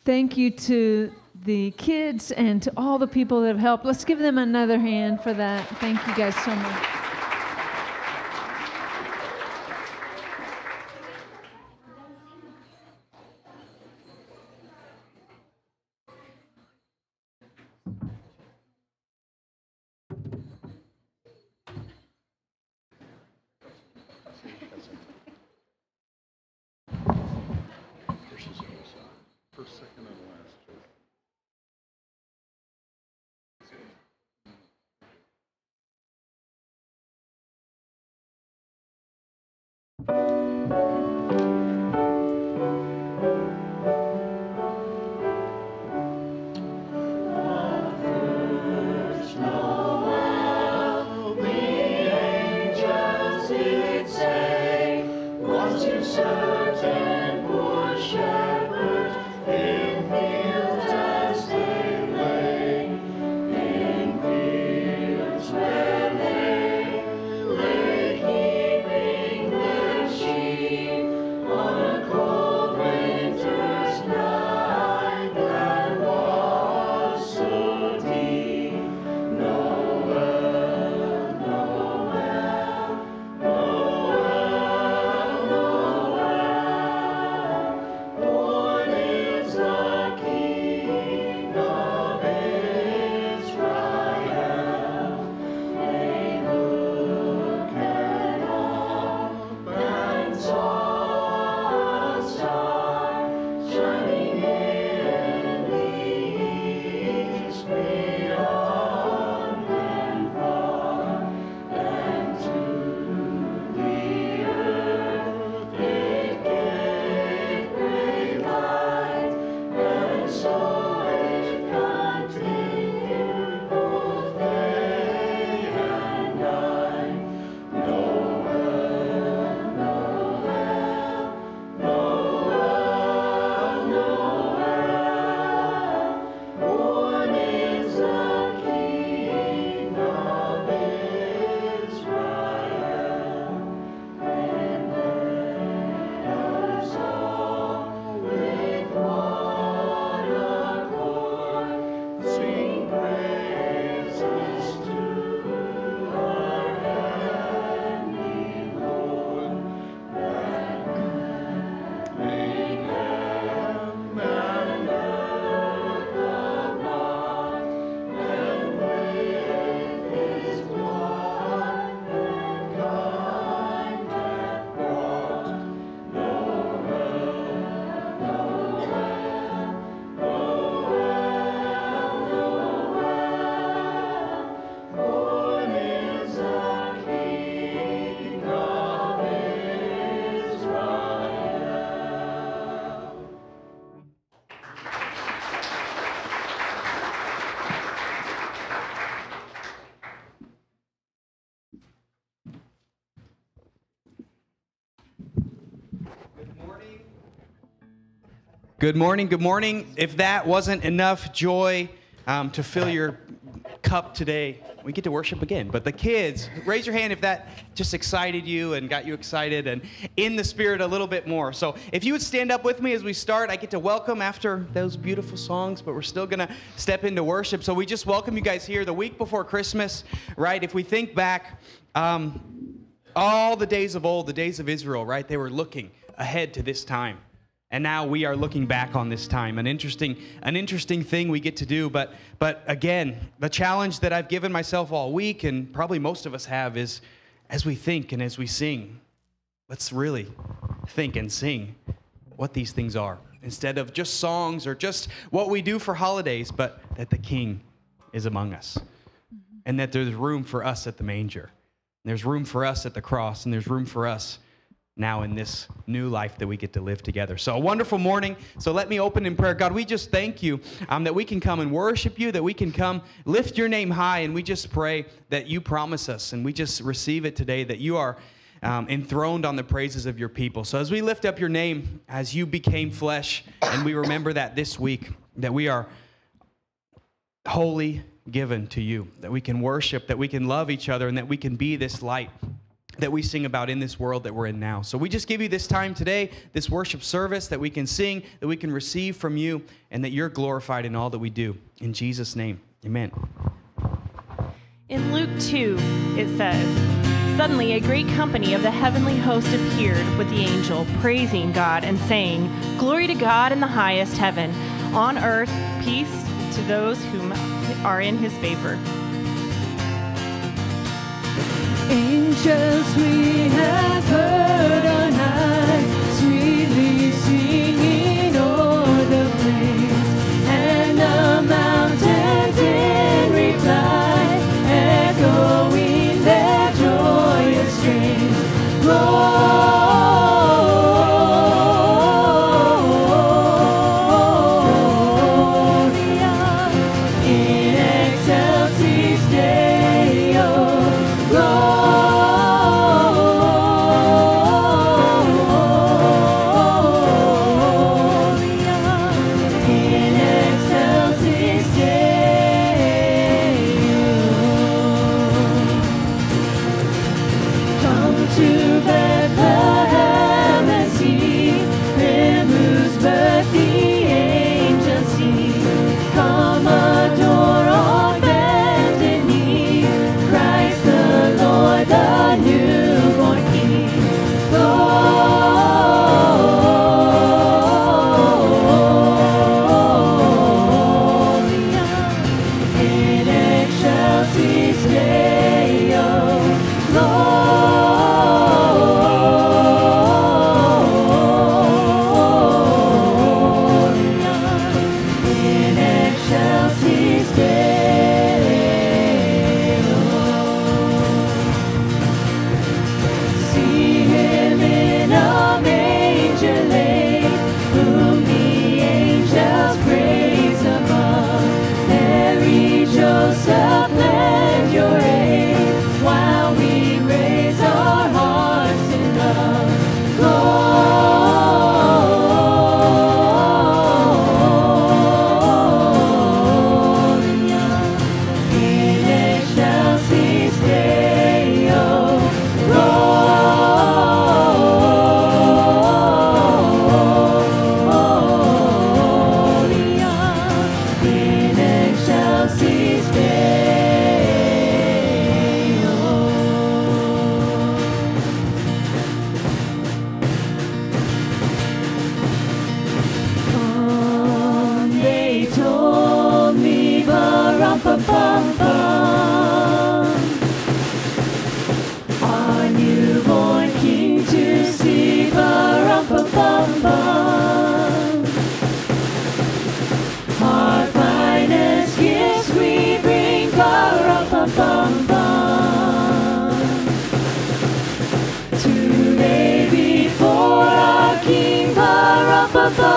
Thank you to the kids and to all the people that have helped. Let's give them another hand for that. Thank you guys so much. First, second, and last. Good morning, good morning. If that wasn't enough joy to fill your cup today, we get to worship again. But the kids, raise your hand if that just excited you and got you excited and in the spirit a little bit more. So if you would stand up with me as we start, I get to welcome after those beautiful songs, but we're still going to step into worship. So we just welcome you guys here the week before Christmas, right? If we think back, all the days of old, the days of Israel, right? They were looking ahead to this time. And now we are looking back on this time, an interesting thing we get to do. But again, the challenge that I've given myself all week, and probably most of us have, is as we think and as we sing, let's really think and sing what these things are, instead of just songs or just what we do for holidays, but that the King is among us, and that there's room for us at the manger, and there's room for us at the cross, and there's room for us now in this new life that we get to live together. So a wonderful morning. So let me open in prayer. God, we just thank you that we can come and worship you, that we can come lift your name high, and we just pray that you promise us, and we just receive it today, that you are enthroned on the praises of your people. So as we lift up your name, as you became flesh, and we remember that this week, that we are wholly given to you, that we can worship, that we can love each other, and that we can be this light that we sing about in this world that we're in now. So we just give you this time today, this worship service that we can sing, that we can receive from you, and that you're glorified in all that we do. In Jesus' name, amen. In Luke 2, it says, "Suddenly a great company of the heavenly host appeared with the angel, praising God and saying, 'Glory to God in the highest heaven, on earth peace to those whom are in his favor.'" Angels we have heard on high, sweetly singing o'er the plains, and the mountains in reply, echoing their joyous strains. Gloria in excelsis Deo. Gloria in excelsis Deo. Come to Bethlehem and see him whose birth the angels sing. Come adore on bended knee, Christ the Lord, the newborn King. Gloria in excelsis Deo. Gloria in excelsis Deo. See him in a manger laid, whom the angels praise above. Mary, Joseph, lend your aid, while we raise our hearts in love. Gloria in excelsis Deo. Gloria in excelsis Deo. They told me, ba-rum-pa-bum-bum, our newborn King to see, ba-rum-pa-bum-bum. Our finest gifts we bring, ba-rum-pa-bum-bum, to lay before our King,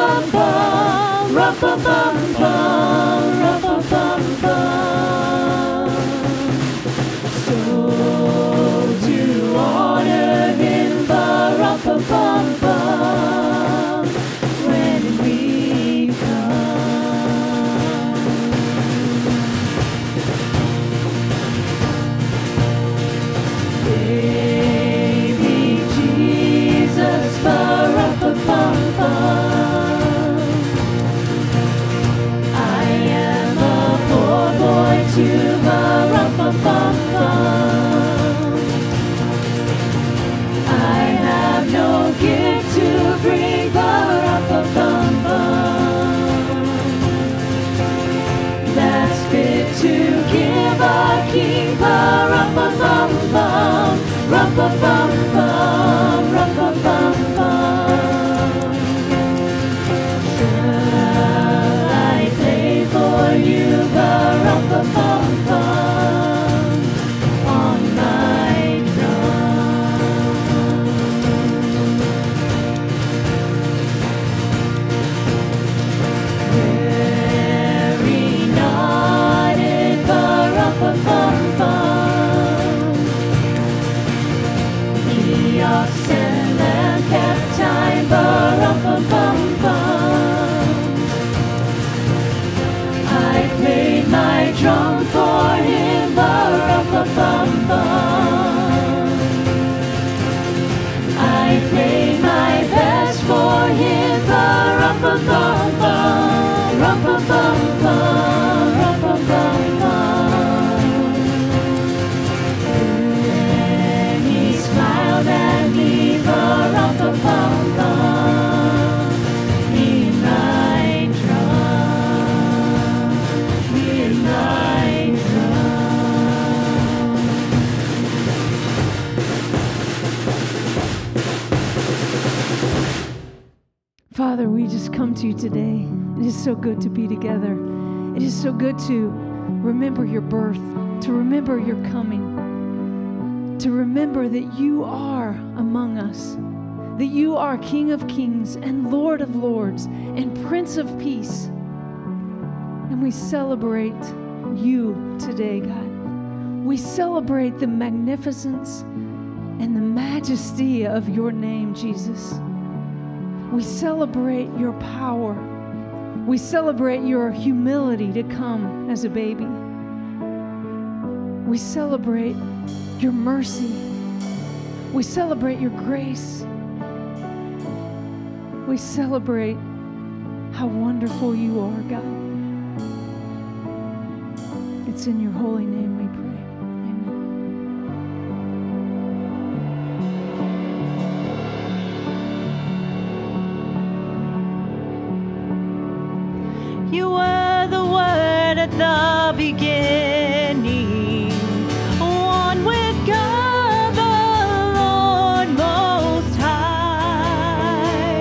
ba-rum-pa-bum-bum, rum-pa-bum-bum, rum-pa-bum-bum. come to you today. It is so good to be together. It is so good to remember your birth, to remember your coming, to remember that you are among us, that you are King of Kings and Lord of Lords and Prince of Peace. And we celebrate you today, God. We celebrate the magnificence and the majesty of your name, Jesus. We celebrate your power. We celebrate your humility to come as a baby. We celebrate your mercy. We celebrate your grace. We celebrate how wonderful you are, God. It's in your holy name we pray. Amen. You were the Word at the beginning, one with God the Lord Most High.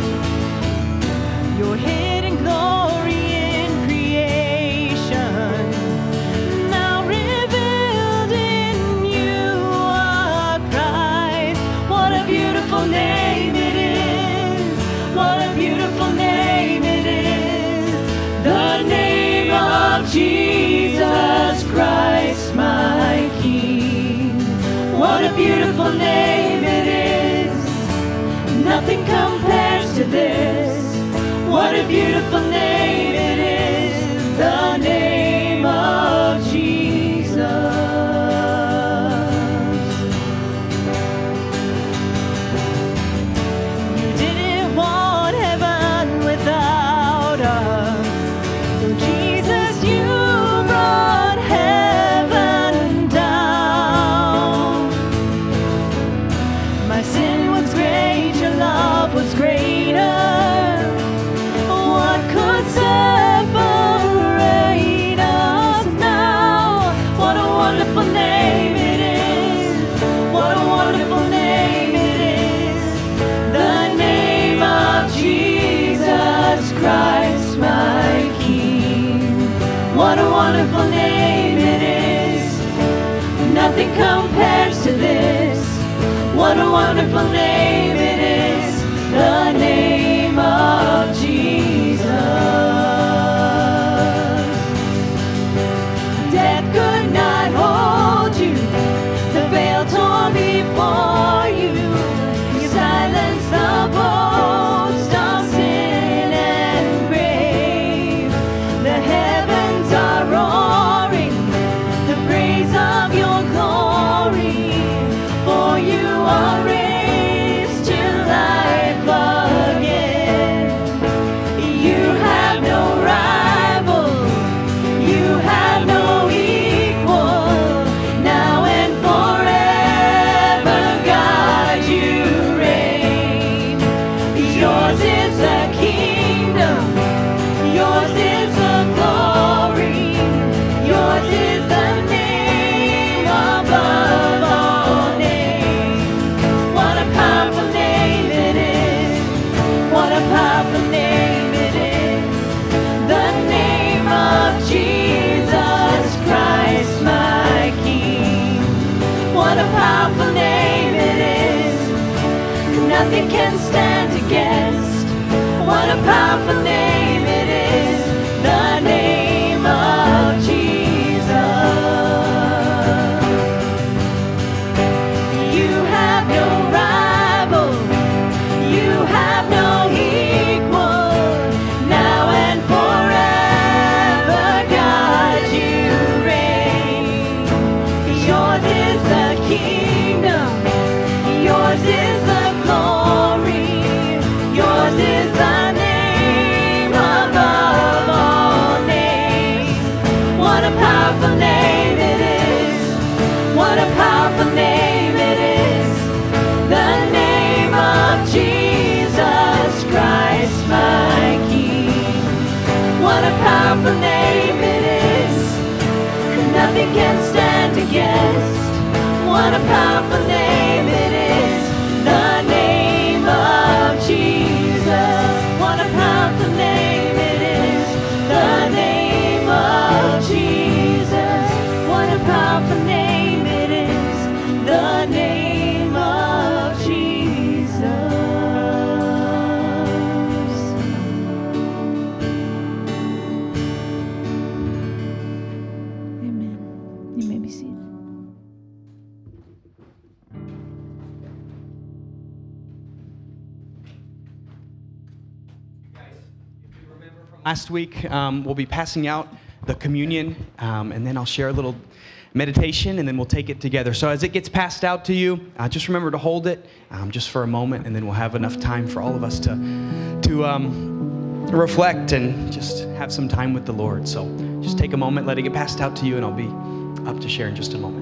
Your hidden glory in creation, now revealed in you are Christ. What a beautiful name it is! What a beautiful name it is! The name of Jesus Christ, my King. What a beautiful name it is! Nothing compares to this. What a beautiful name it is! The name of Jesus. You didn't want heaven without us. So Jesus, you brought heaven down. My sin was great, your love was greater. What could separate us now? What a wonderful name it is. What a wonderful name it is. The name of Jesus Christ, my King. What a wonderful name it is. Nothing compares to this. What a wonderful name it is. The name of Jesus. Death could not hold you. The veil torn before you. You silenced the boast of sin and grave. The heavens are roaring the praise of your glory. For you are raised to life again. You have no rival. You have no equal. Now and forever, God, you reign. Yours is the kingdom. Yours is the glory. Yours is the name above all names. What a powerful name it is. What a powerful name it is. The name of Jesus Christ, my King. What a powerful name it is. Nothing can stand against. What a powerful name it is. The name of Jesus. You have no rival. You have no equal. Now and forever, God, you reign. Yours is the kingdom. Yours is the glory. Yours is the name last week, we'll be passing out the communion, and then I'll share a little meditation, and then we'll take it together. So as it gets passed out to you, just remember to hold it just for a moment, and then we'll have enough time for all of us to reflect and just have some time with the Lord. So just take a moment, let it get passed out to you, and I'll be up to share in just a moment.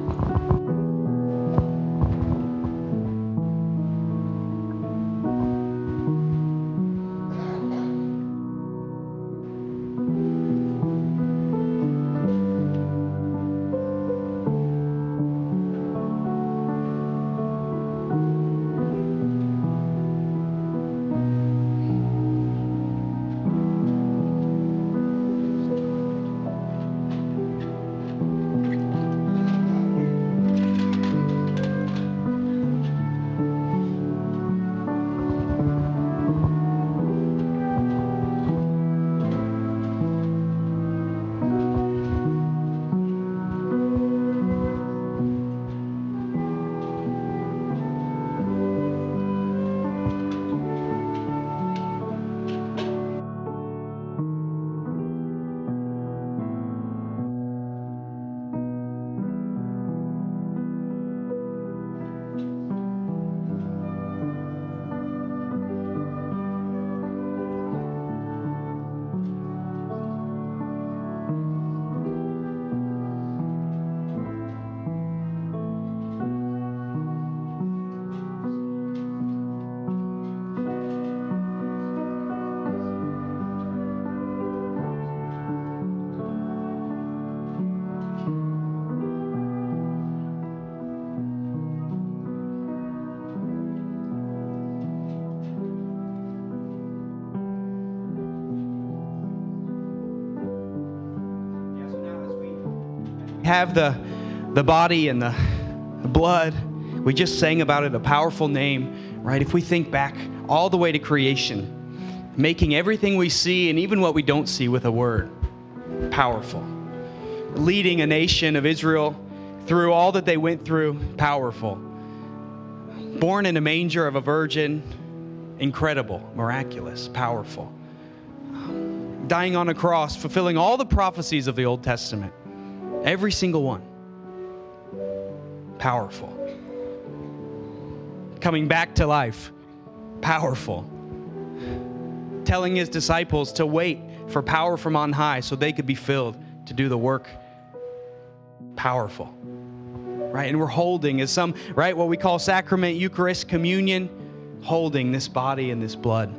Have the body and the blood. We just sang about it, a powerful name, right? If we think back all the way to creation, making everything we see and even what we don't see with a word powerful. Leading a nation of Israel through all that they went through, powerful. Born in a manger of a virgin, incredible, miraculous, powerful. Dying on a cross, fulfilling all the prophecies of the Old Testament. Every single one. Powerful. Coming back to life. Powerful. Telling his disciples to wait for power from on high so they could be filled to do the work. Powerful. Right? And we're holding as some, right, what we call sacrament, Eucharist, communion, holding this body and this blood.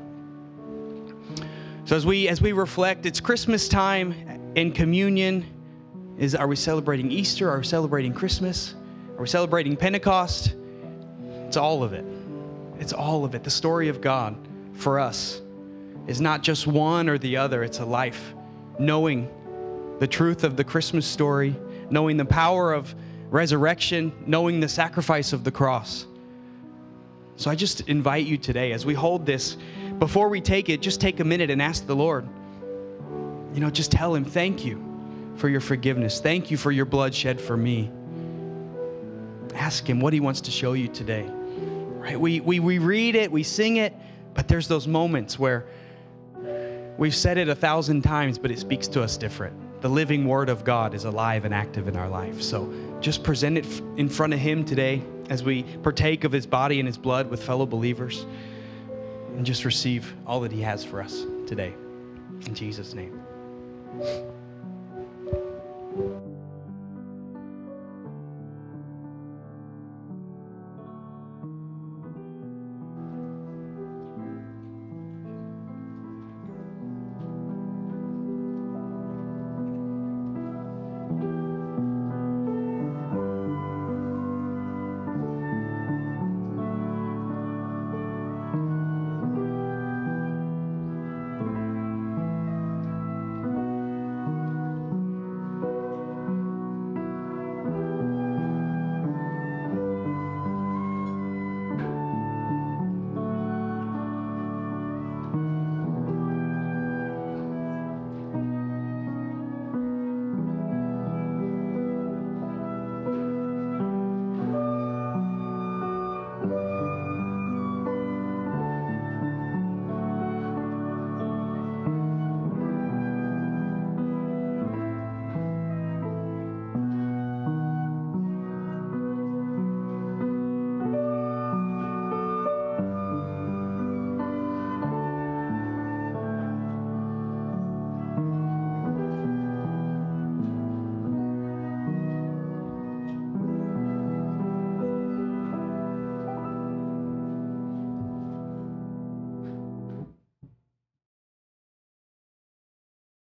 So as we reflect, it's Christmas time and communion. Are we celebrating Easter? Are we celebrating Christmas? Are we celebrating Pentecost? It's all of it. It's all of it. The story of God for us is not just one or the other. It's a life. Knowing the truth of the Christmas story, knowing the power of resurrection, knowing the sacrifice of the cross. So I just invite you today, as we hold this, before we take it, just take a minute and ask the Lord. Just tell him, thank you for your forgiveness. Thank you for your blood shed for me. Ask him what he wants to show you today. Right? We read it, we sing it, but there's those moments where we've said it 1,000 times, but it speaks to us different. The living word of God is alive and active in our life. So just present it in front of him today as we partake of his body and his blood with fellow believers, and just receive all that he has for us today. In Jesus' name.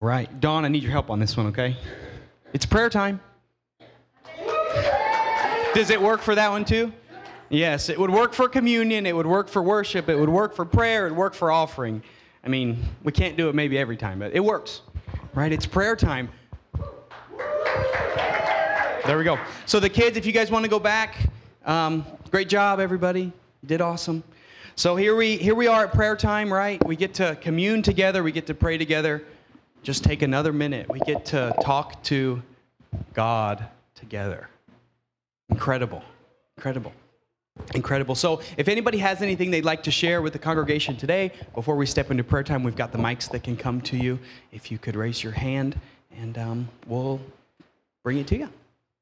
right. Dawn, I need your help on this one, okay? It's prayer time. Does it work for that one too? Yes, it would work for communion. It would work for worship. It would work for prayer. It would work for offering. I mean, we can't do it maybe every time, but it works, right? It's prayer time. There we go. So the kids, if you guys want to go back, great job, everybody. You did awesome. So here we are at prayer time, right? We get to commune together. We get to pray together. Just take another minute. We get to talk to God together. Incredible. Incredible. Incredible. So if anybody has anything they'd like to share with the congregation today, before we step into prayer time, we've got the mics that can come to you. If you could raise your hand, and we'll bring it to you.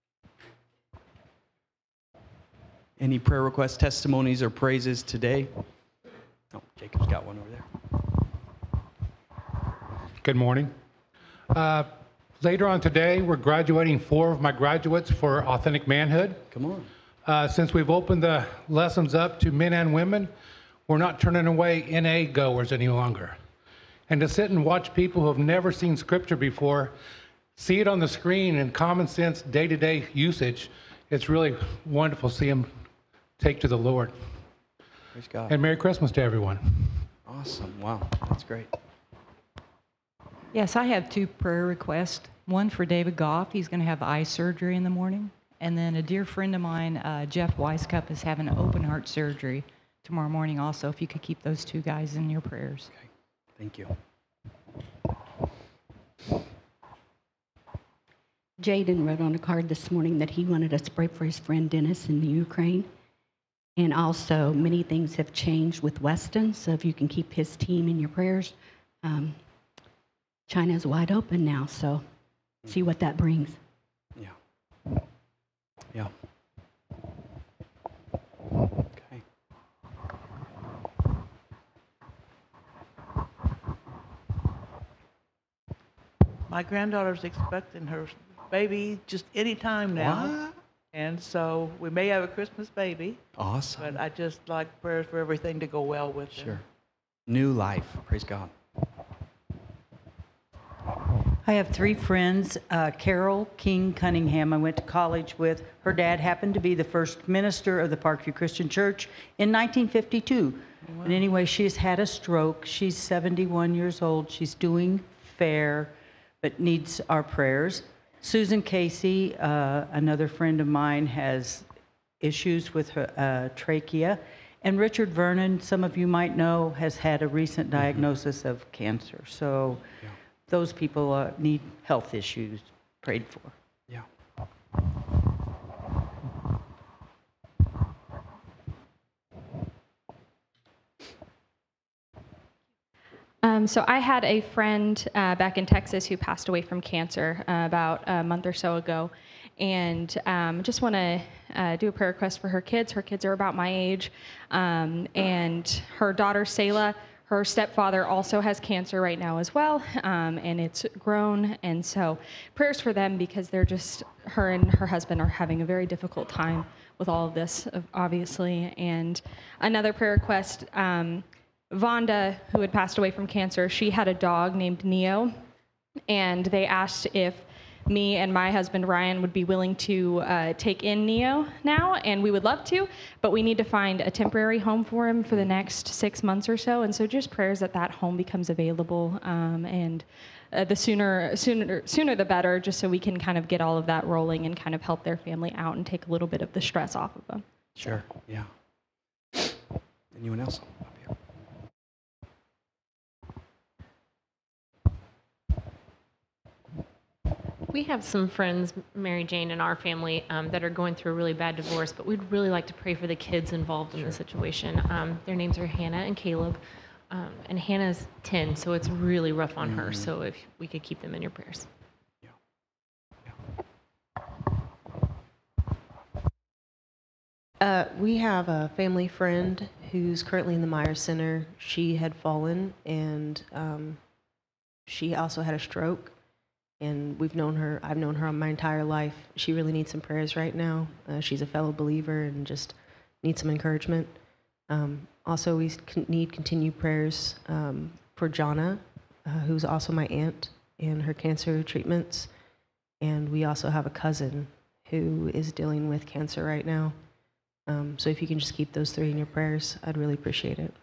Any prayer requests, testimonies, or praises today? Oh, Jacob's got one over there. Good morning. Later on today, we're graduating 4 of my graduates for Authentic Manhood. Come on. Since we've opened the lessons up to men and women, we're not turning away NA goers any longer. And to sit and watch people who have never seen Scripture before, see it on the screen in common sense, day-to-day usage, it's really wonderful to see them take to the Lord. Praise God. And Merry Christmas to everyone. Awesome. Wow. That's great. Yes, I have 2 prayer requests. One for David Goff. He's going to have eye surgery in the morning. And then a dear friend of mine, Jeff Weiskup, is having an open heart surgery tomorrow morning also. If you could keep those 2 guys in your prayers. Okay. Thank you. Jaden wrote on a card this morning that he wanted us to pray for his friend Dennis in the Ukraine. And also, many things have changed with Weston, so if you can keep his team in your prayers. China's wide open now, so see what that brings. Yeah. Yeah. Okay. My granddaughter's expecting her baby just any time now. What? And so we may have a Christmas baby, Awesome. but I just like prayers for everything to go well with her. Sure. New life. Praise God. I have 3 friends. Carol King Cunningham, I went to college with. Her dad happened to be the first minister of the Parkview Christian Church in 1952. Wow. And anyway, she's had a stroke. She's 71 years old. She's doing fair, but needs our prayers. Susan Casey, another friend of mine, has issues with her trachea. And Richard Vernon, some of you might know, has had a recent diagnosis of cancer. So those people need health issues prayed for. Yeah. So I had a friend back in Texas who passed away from cancer about a month or so ago, and just want to do a prayer request for her kids. Her kids are about my age, and her daughter, Selah, her stepfather also has cancer right now as well, and it's grown, and so prayers for them because they're just, her and her husband are having a very difficult time with all of this, obviously. And another prayer request, Vonda, who had passed away from cancer, she had a dog named Neo, and they asked if me and my husband Ryan would be willing to take in Neo now, and we would love to, but we need to find a temporary home for him for the next 6 months or so, and so just prayers that that home becomes available, and the sooner the better, just so we can kind of get all of that rolling and kind of help their family out and take a little bit of the stress off of them. Sure. Yeah. Anyone else up here? We have some friends, Mary Jane and our family, that are going through a really bad divorce, but we'd really like to pray for the kids involved in the situation. Their names are Hannah and Caleb, and Hannah's 10, so it's really rough on her, so if we could keep them in your prayers. We have a family friend who's currently in the Myers Center. She had fallen, and she also had a stroke. And I've known her my entire life. She really needs some prayers right now. She's a fellow believer and just needs some encouragement. Also, we need continued prayers for Jonna, who's also my aunt. in her cancer treatments. And we also have a cousin who is dealing with cancer right now. So if you can just keep those three in your prayers, I'd really appreciate it.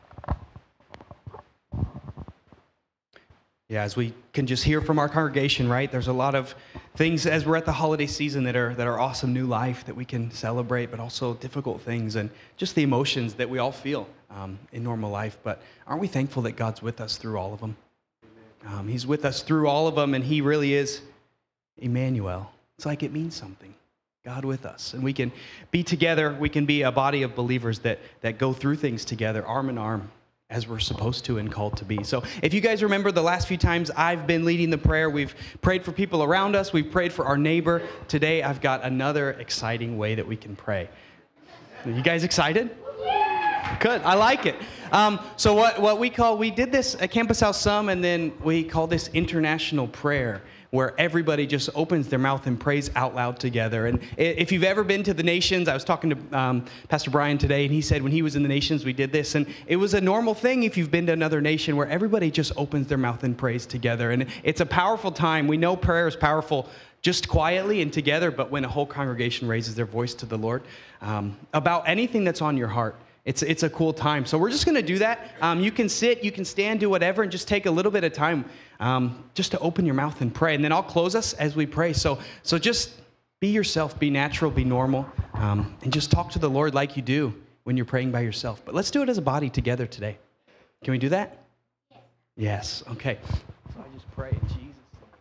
Yeah, as we can just hear from our congregation, right? There's a lot of things as we're at the holiday season that are awesome new life that we can celebrate, but also difficult things and just the emotions that we all feel in normal life. But aren't we thankful that God's with us through all of them? He's with us through all of them, and He really is Emmanuel. It's like it means something. God with us. And we can be together. We can be a body of believers that go through things together, arm in arm, as we're supposed to and called to be. So if you guys remember the last few times I've been leading the prayer, we've prayed for people around us. We've prayed for our neighbor. Today, I've got another exciting way that we can pray. Are you guys excited? Good. I like it. So what we did this at Campus House some, and then we call this international prayer, where everybody just opens their mouth and prays out loud together. And if you've ever been to the nations, I was talking to Pastor Brian today, and he said when he was in the nations, we did this. And it was a normal thing if you've been to another nation where everybody just opens their mouth and prays together. And it's a powerful time. We know prayer is powerful just quietly and together, but when a whole congregation raises their voice to the Lord about anything that's on your heart, it's a cool time. So we're just going to do that. You can sit, you can stand, do whatever, and just take a little bit of time just to open your mouth and pray. And then I'll close us as we pray. So just be yourself, be natural, be normal, and just talk to the Lord like you do when you're praying by yourself. But let's do it as a body together today. Can we do that? Yes. Okay. So I just pray in Jesus' name.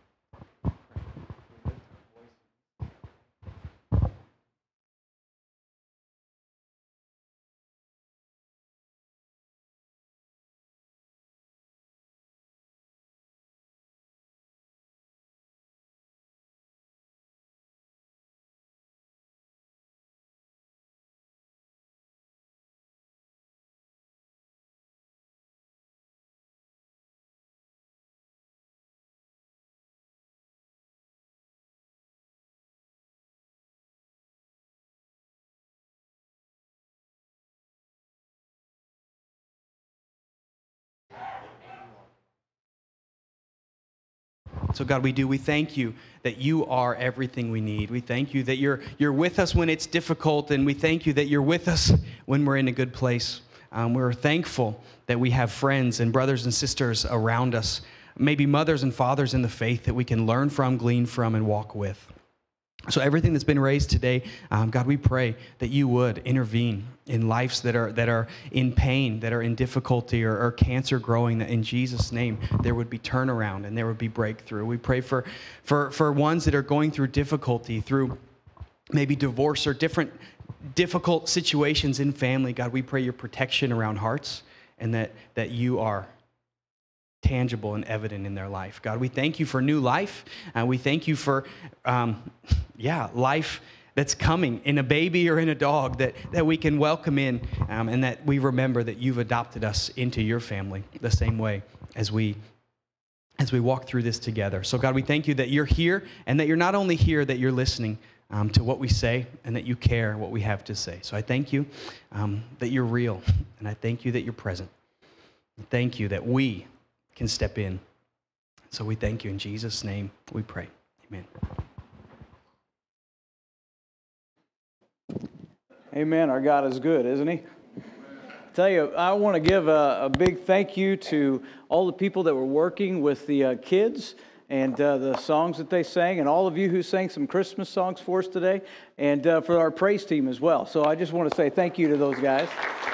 So God, we thank you that you are everything we need. We thank you that you're with us when it's difficult, and we thank you that you're with us when we're in a good place. We're thankful that we have friends and brothers and sisters around us, maybe mothers and fathers in the faith that we can learn from, glean from, and walk with. So everything that's been raised today, God, we pray that you would intervene in lives that are in pain, that are in difficulty or cancer growing, that in Jesus' name there would be turnaround and there would be breakthrough. We pray for ones that are going through difficulty, through maybe divorce or different difficult situations in family. God, we pray your protection around hearts and that you are tangible and evident in their life. God, we thank you for new life. We thank you for, life that's coming in a baby or in a dog that we can welcome in, and that we remember that you've adopted us into your family the same way as we walk through this together. So God, we thank you that you're here, and that you're not only here, that you're listening to what we say, and that you care what we have to say. So I thank you that you're real, and I thank you that you're present. Thank you that we can step in. So we thank you in Jesus' name we pray. Amen. Amen. Our God is good, isn't he? I tell you, I want to give a big thank you to all the people that were working with the kids and the songs that they sang, and all of you who sang some Christmas songs for us today, and for our praise team as well. So I just want to say thank you to those guys.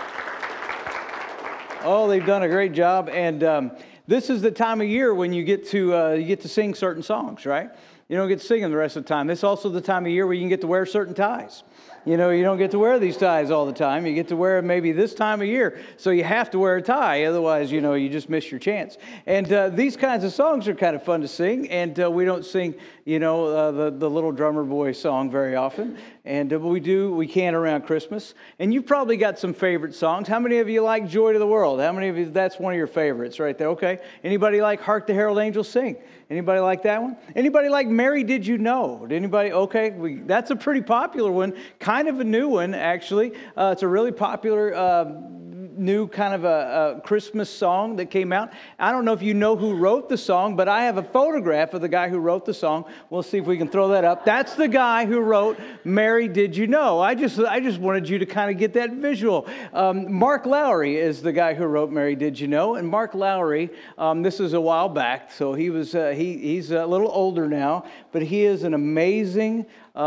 Oh, they've done a great job, and this is the time of year when you get to sing certain songs, right? You don't get to sing them the rest of the time. This is also the time of year where you can get to wear certain ties. You know, you don't get to wear these ties all the time. You get to wear them maybe this time of year. So you have to wear a tie. Otherwise, you know, you just miss your chance. And these kinds of songs are kind of fun to sing. And we don't sing, you know, the Little Drummer Boy song very often. And but we can around Christmas. And you've probably got some favorite songs. How many of you like Joy to the World? How many of you, that's one of your favorites right there? Okay. Anybody like Hark the Herald Angels Sing? Anybody like that one? Anybody like Mary Did You Know? Anybody? Okay. That's a pretty popular one. Kind of a new one, actually. It's a really popular new kind of a Christmas song that came out. I don't know if you know who wrote the song, but I have a photograph of the guy who wrote the song. We'll see if we can throw that up. That's the guy who wrote Mary, Did You Know? I just wanted you to kind of get that visual. Mark Lowry is the guy who wrote Mary, Did You Know? And Mark Lowry, this was a while back, so he's a little older now, but he is an amazing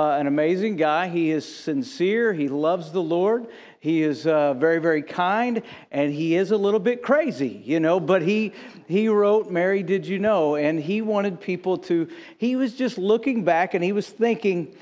guy. He is sincere. He loves the Lord. He is very, very kind, and he is a little bit crazy, but he wrote Mary, Did You Know? And he wanted people he was just looking back, and he was thinking,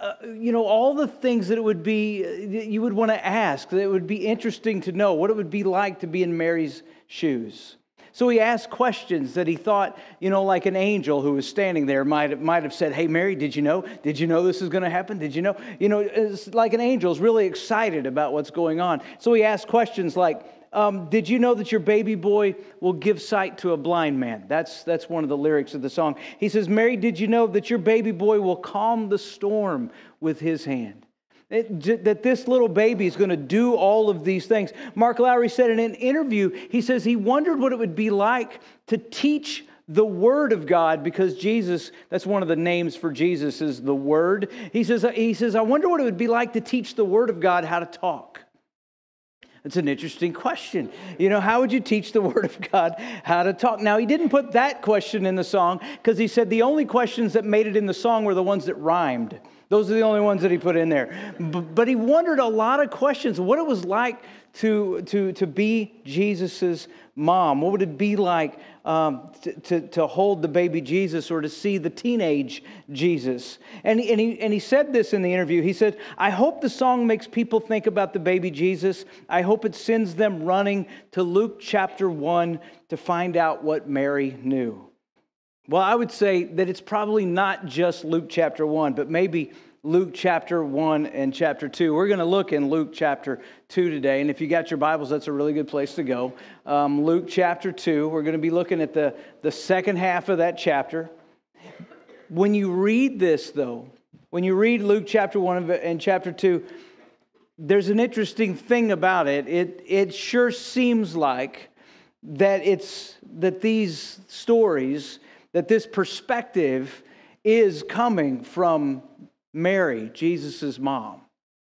all the things that it would be, you would want to ask, that it would be interesting to know, what it would be like to be in Mary's shoes. So he asked questions that he thought, like an angel who was standing there might have said, "Hey, Mary, did you know? Did you know this is going to happen? Did you know?" It's like an angel is really excited about what's going on. So he asked questions like, "Did you know that your baby boy will give sight to a blind man?" That's one of the lyrics of the song. He says, "Mary, did you know that your baby boy will calm the storm with his hand?" That this little baby is going to do all of these things. Mark Lowry said in an interview, he says he wondered what it would be like to teach the Word of God, because Jesus, that's one of the names for Jesus, is the Word. He says, I wonder what it would be like to teach the Word of God how to talk. It's an interesting question. How would you teach the Word of God how to talk? Now, he didn't put that question in the song because he said the only questions that made it in the song were the ones that rhymed. Those are the only ones that he put in there. But he wondered a lot of questions. What it was like to be Jesus's mom. What would it be like to hold the baby Jesus, or to see the teenage Jesus? And he said this in the interview. He said, "I hope the song makes people think about the baby Jesus. I hope it sends them running to Luke chapter 1 to find out what Mary knew." Well, I would say that it's probably not just Luke chapter 1, but maybe Luke chapter 1 and chapter 2. We're going to look in Luke chapter 2 today, and if you got your Bibles, that's a really good place to go. Luke chapter 2, we're going to be looking at the second half of that chapter. When you read this, though, when you read Luke chapter 1 and chapter 2, there's an interesting thing about it. It sure seems like that these stories, that this perspective is coming from Mary, Jesus' mom.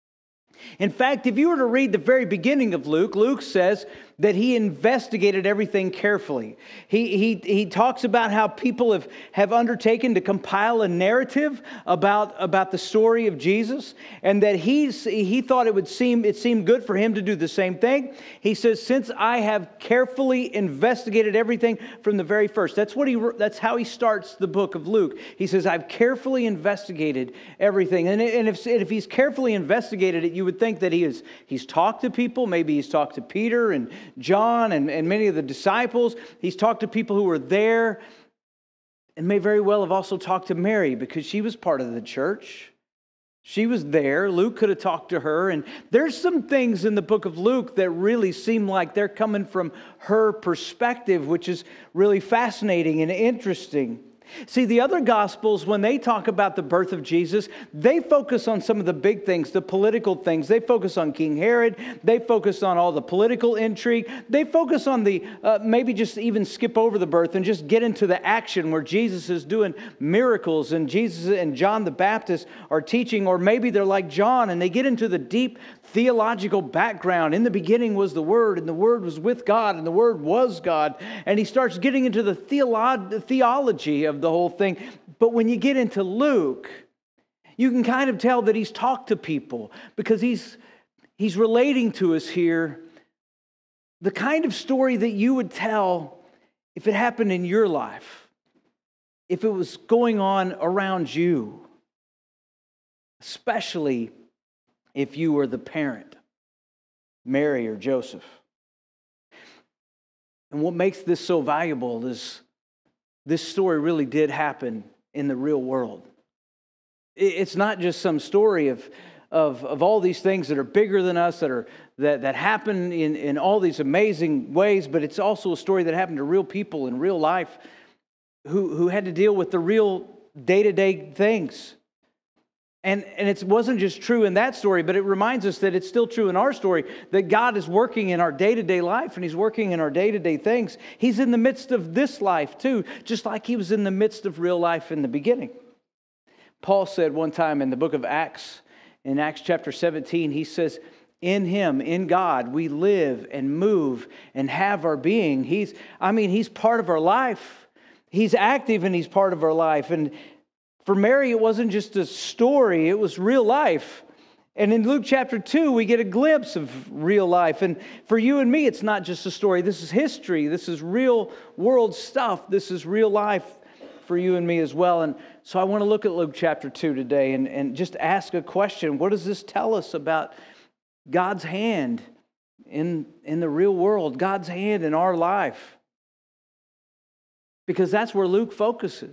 In fact, if you were to read the very beginning of Luke, Luke says that he investigated everything carefully. He talks about how people have undertaken to compile a narrative about the story of Jesus, and that he thought it seemed good for him to do the same thing. He says, "Since I have carefully investigated everything from the very first." That's how he starts the book of Luke. He says, "I've carefully investigated everything." And if he's carefully investigated it, you would think that he's talked to people. Maybe he's talked to Peter and John and many of the disciples. He's talked to people who were there, and may very well have also talked to Mary, because she was part of the church. She was there. Luke could have talked to her. And there's some things in the book of Luke that really seem like they're coming from her perspective, which is really fascinating and interesting. See, the other Gospels, when they talk about the birth of Jesus, they focus on some of the big things, the political things. They focus on King Herod. They focus on all the political intrigue. They focus on maybe just even skip over the birth and just get into the action where Jesus is doing miracles and Jesus and John the Baptist are teaching. Or maybe they're like John and they get into the deep theological background. In the beginning was the Word, and the Word was with God, and the Word was God. And he starts getting into the theology of the whole thing. But when you get into Luke, you can kind of tell that he's talked to people, because he's relating to us here the kind of story that you would tell if it happened in your life, if it was going on around you, especially if you were the parent, Mary or Joseph. And what makes this so valuable is this story really did happen in the real world. It's not just some story of all these things that are bigger than us, that happen in all these amazing ways, but it's also a story that happened to real people in real life who had to deal with the real day-to-day things. And it wasn't just true in that story, but it reminds us that it's still true in our story, that God is working in our day-to-day life, and He's working in our day-to-day things. He's in the midst of this life too, just like He was in the midst of real life in the beginning. Paul said one time in the book of Acts, in Acts chapter 17, he says, in Him, in God, we live and move and have our being. He's part of our life. He's active and He's part of our life. And for Mary, it wasn't just a story, it was real life. And in Luke chapter 2, we get a glimpse of real life. And for you and me, it's not just a story. This is history. This is real world stuff. This is real life for you and me as well. And so I want to look at Luke chapter 2 today and just ask a question. What does this tell us about God's hand in the real world? God's hand in our life? Because that's where Luke focuses.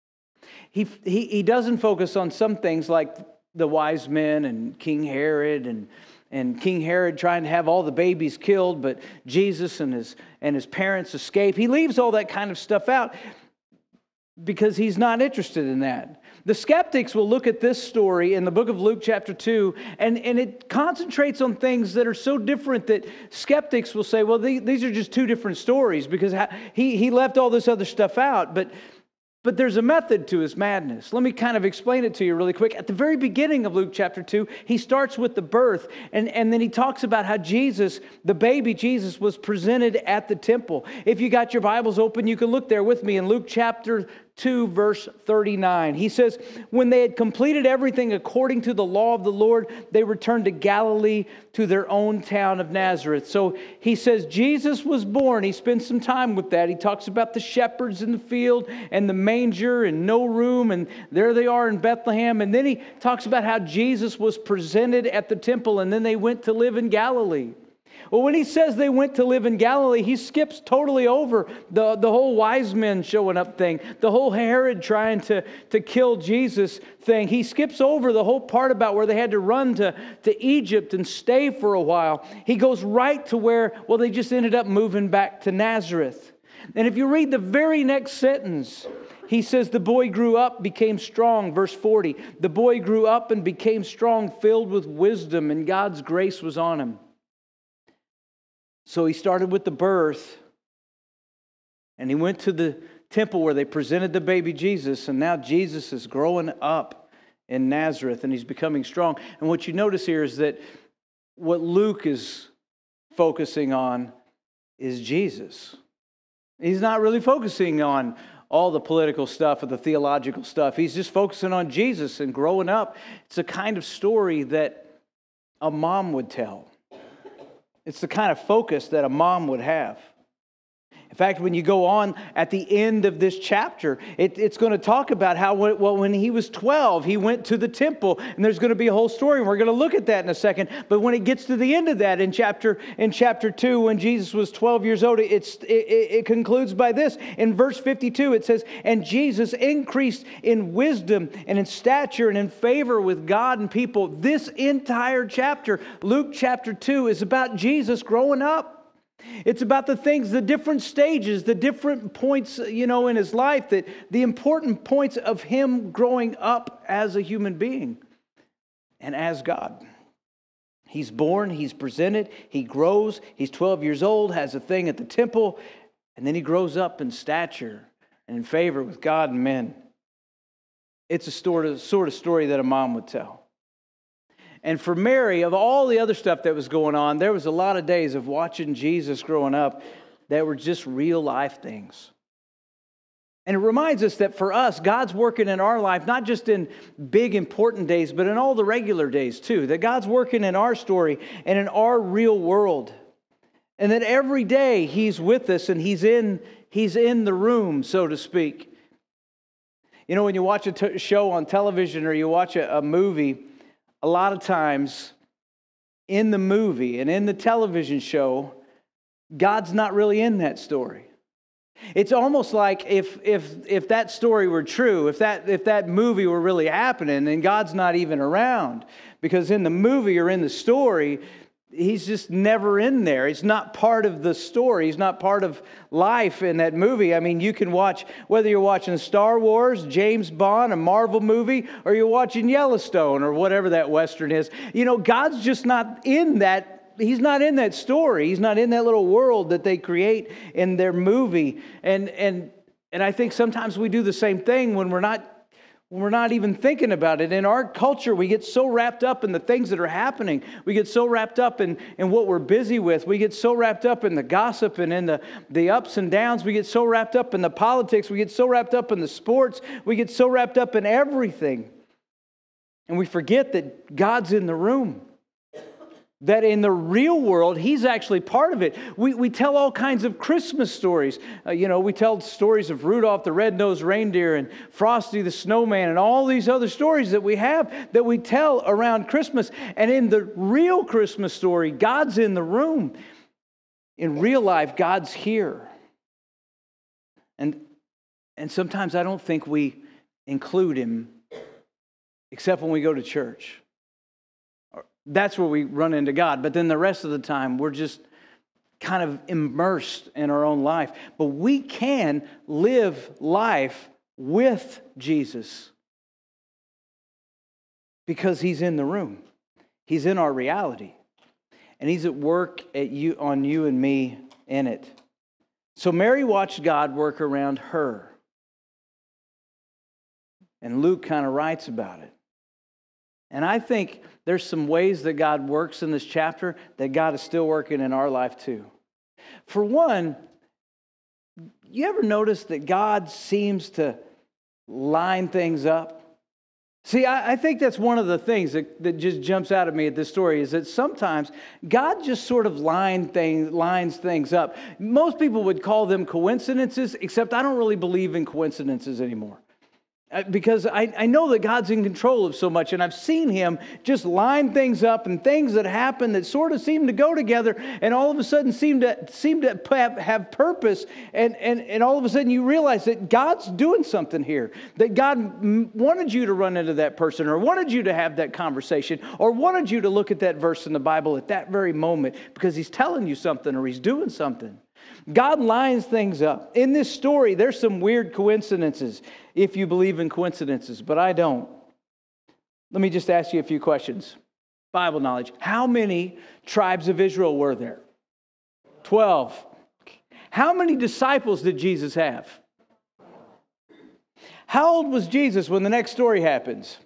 He doesn't focus on some things like the wise men and King Herod and King Herod trying to have all the babies killed, but Jesus and his parents escape. He leaves all that kind of stuff out because he's not interested in that. The skeptics will look at this story in the book of Luke chapter 2, and it concentrates on things that are so different that skeptics will say, well, these are just two different stories because he left all this other stuff out. But there's a method to his madness. Let me kind of explain it to you really quick. At the very beginning of Luke chapter 2, he starts with the birth, and then he talks about how Jesus, the baby Jesus, was presented at the temple. If you got your Bibles open, you can look there with me in Luke chapter 2, verse 39. He says, when they had completed everything according to the law of the Lord, they returned to Galilee to their own town of Nazareth. So he says Jesus was born. He spends some time with that. He talks about the shepherds in the field and the manger and no room, and there they are in Bethlehem. And then he talks about how Jesus was presented at the temple, and then they went to live in Galilee. Well, when he says they went to live in Galilee, he skips totally over the whole wise men showing up thing, the whole Herod trying to kill Jesus thing. He skips over the whole part about where they had to run to Egypt and stay for a while. He goes right to where, well, they just ended up moving back to Nazareth. And if you read the very next sentence, he says, the boy grew up, became strong. Verse 40, the boy grew up and became strong, filled with wisdom, and God's grace was on him. So he started with the birth, and he went to the temple where they presented the baby Jesus, and now Jesus is growing up in Nazareth, and he's becoming strong. And what you notice here is that what Luke is focusing on is Jesus. He's not really focusing on all the political stuff or the theological stuff. He's just focusing on Jesus and growing up. It's a kind of story that a mom would tell. It's the kind of focus that a mom would have. In fact, when you go on at the end of this chapter, it's going to talk about how when he was 12, he went to the temple, and there's going to be a whole story, and we're going to look at that in a second. But when it gets to the end of that in chapter 2, when Jesus was 12 years old, it concludes by this. In verse 52, it says, and Jesus increased in wisdom and in stature and in favor with God and people. This entire chapter, Luke chapter 2, is about Jesus growing up. It's about the things, the different stages, the different points, in his life, that the important points of him growing up as a human being and as God. He's born, he's presented, he grows, he's 12 years old, has a thing at the temple, and then he grows up in stature and in favor with God and men. It's a sort of story that a mom would tell. And for Mary, of all the other stuff that was going on, there was a lot of days of watching Jesus growing up that were just real life things. And it reminds us that for us, God's working in our life, not just in big important days, but in all the regular days too. That God's working in our story and in our real world. And that every day He's with us and He's in the room, so to speak. When you watch a show on television or you watch a movie, a lot of times in the movie and in the television show, God's not really in that story. It's almost like if that story were true, if that movie were really happening, then God's not even around. Because in the movie or in the story, He's just never in there. He's not part of the story. He's not part of life in that movie. I mean, you can watch, whether you're watching Star Wars, James Bond, a Marvel movie, or you're watching Yellowstone or whatever that Western is. You know, God's just not in that. He's not in that story. He's not in that little world that they create in their movie. And I think sometimes we do the same thing when we're not even thinking about it. In our culture, we get so wrapped up in the things that are happening. We get so wrapped up in what we're busy with. We get so wrapped up in the gossip and in the ups and downs. We get so wrapped up in the politics. We get so wrapped up in the sports. We get so wrapped up in everything. And we forget that God's in the room. That in the real world, He's actually part of it. We tell all kinds of Christmas stories. We tell stories of Rudolph the Red-Nosed Reindeer and Frosty the Snowman and all these other stories that we have that we tell around Christmas. And in the real Christmas story, God's in the room. In real life, God's here. And sometimes I don't think we include Him except when we go to church. That's where we run into God. But then the rest of the time, we're just kind of immersed in our own life. But we can live life with Jesus because He's in the room. He's in our reality. And He's at work on you and me in it. So Mary watched God work around her. And Luke kind of writes about it. And I think there's some ways that God works in this chapter that God is still working in our life too. For one, you ever notice that God seems to line things up? See, I think that's one of the things that just jumps out at me at this story is that sometimes God just sort of lines things up. Most people would call them coincidences, except I don't really believe in coincidences anymore. Because I know that God's in control of so much, and I've seen Him just line things up and things that happen that sort of seem to go together and all of a sudden seem to have purpose, and all of a sudden you realize that God's doing something here, that God wanted you to run into that person or wanted you to have that conversation or wanted you to look at that verse in the Bible at that very moment because He's telling you something or He's doing something. God lines things up. In this story, there's some weird coincidences, if you believe in coincidences, but I don't. Let me just ask you a few questions. Bible knowledge. How many tribes of Israel were there? 12. How many disciples did Jesus have? How old was Jesus when the next story happens?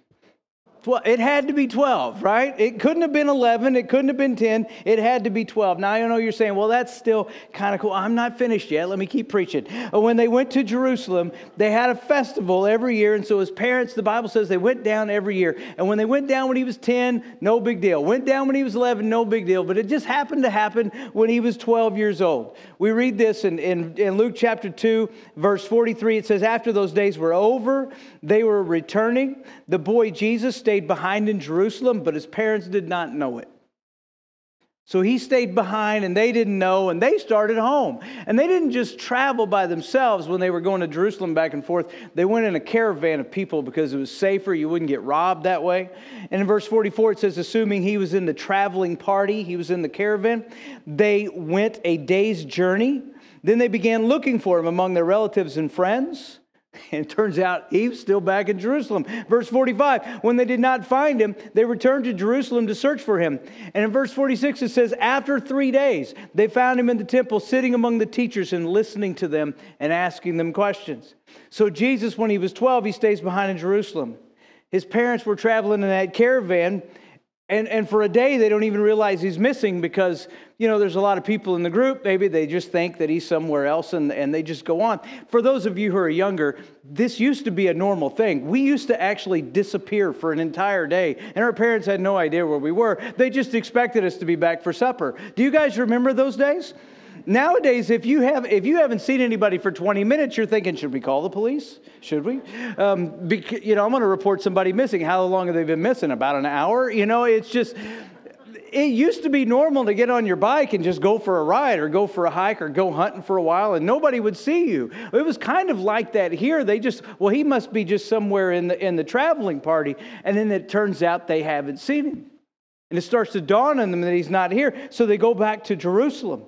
It had to be 12, right? It couldn't have been 11. It couldn't have been 10. It had to be 12. Now, I know you're saying, well, that's still kind of cool. I'm not finished yet. Let me keep preaching. When they went to Jerusalem, they had a festival every year. And so his parents, the Bible says, they went down every year. And when they went down when he was 10, no big deal. Went down when he was 11, no big deal. But it just happened to happen when he was 12 years old. We read this in Luke chapter 2, verse 43. It says, after those days were over, they were returning. The boy Jesus stayed behind in Jerusalem, but his parents did not know it. So he stayed behind and they didn't know, and they started home. And they didn't just travel by themselves when they were going to Jerusalem back and forth. They went in a caravan of people because it was safer. You wouldn't get robbed that way. And in verse 44 it says, assuming he was in the traveling party, he was in the caravan, they went a day's journey. Then they began looking for him among their relatives and friends. And it turns out he was still back in Jerusalem. Verse 45, when they did not find him, they returned to Jerusalem to search for him. And in verse 46, it says, after 3 days, they found him in the temple, sitting among the teachers and listening to them and asking them questions. So Jesus, when he was 12, he stays behind in Jerusalem. His parents were traveling in that caravan. And for a day, they don't even realize he's missing because, there's a lot of people in the group. Maybe they just think that he's somewhere else and they just go on. For those of you who are younger, this used to be a normal thing. We used to actually disappear for an entire day. And our parents had no idea where we were. They just expected us to be back for supper. Do you guys remember those days? Nowadays, if you haven't seen anybody for 20 minutes, you're thinking, should we call the police? Should we? I'm going to report somebody missing. How long have they been missing? About an hour? It's just, it used to be normal to get on your bike and just go for a ride or go for a hike or go hunting for a while and nobody would see you. It was kind of like that here. He must be just somewhere in the traveling party. And then it turns out they haven't seen him. And it starts to dawn on them that he's not here. So they go back to Jerusalem.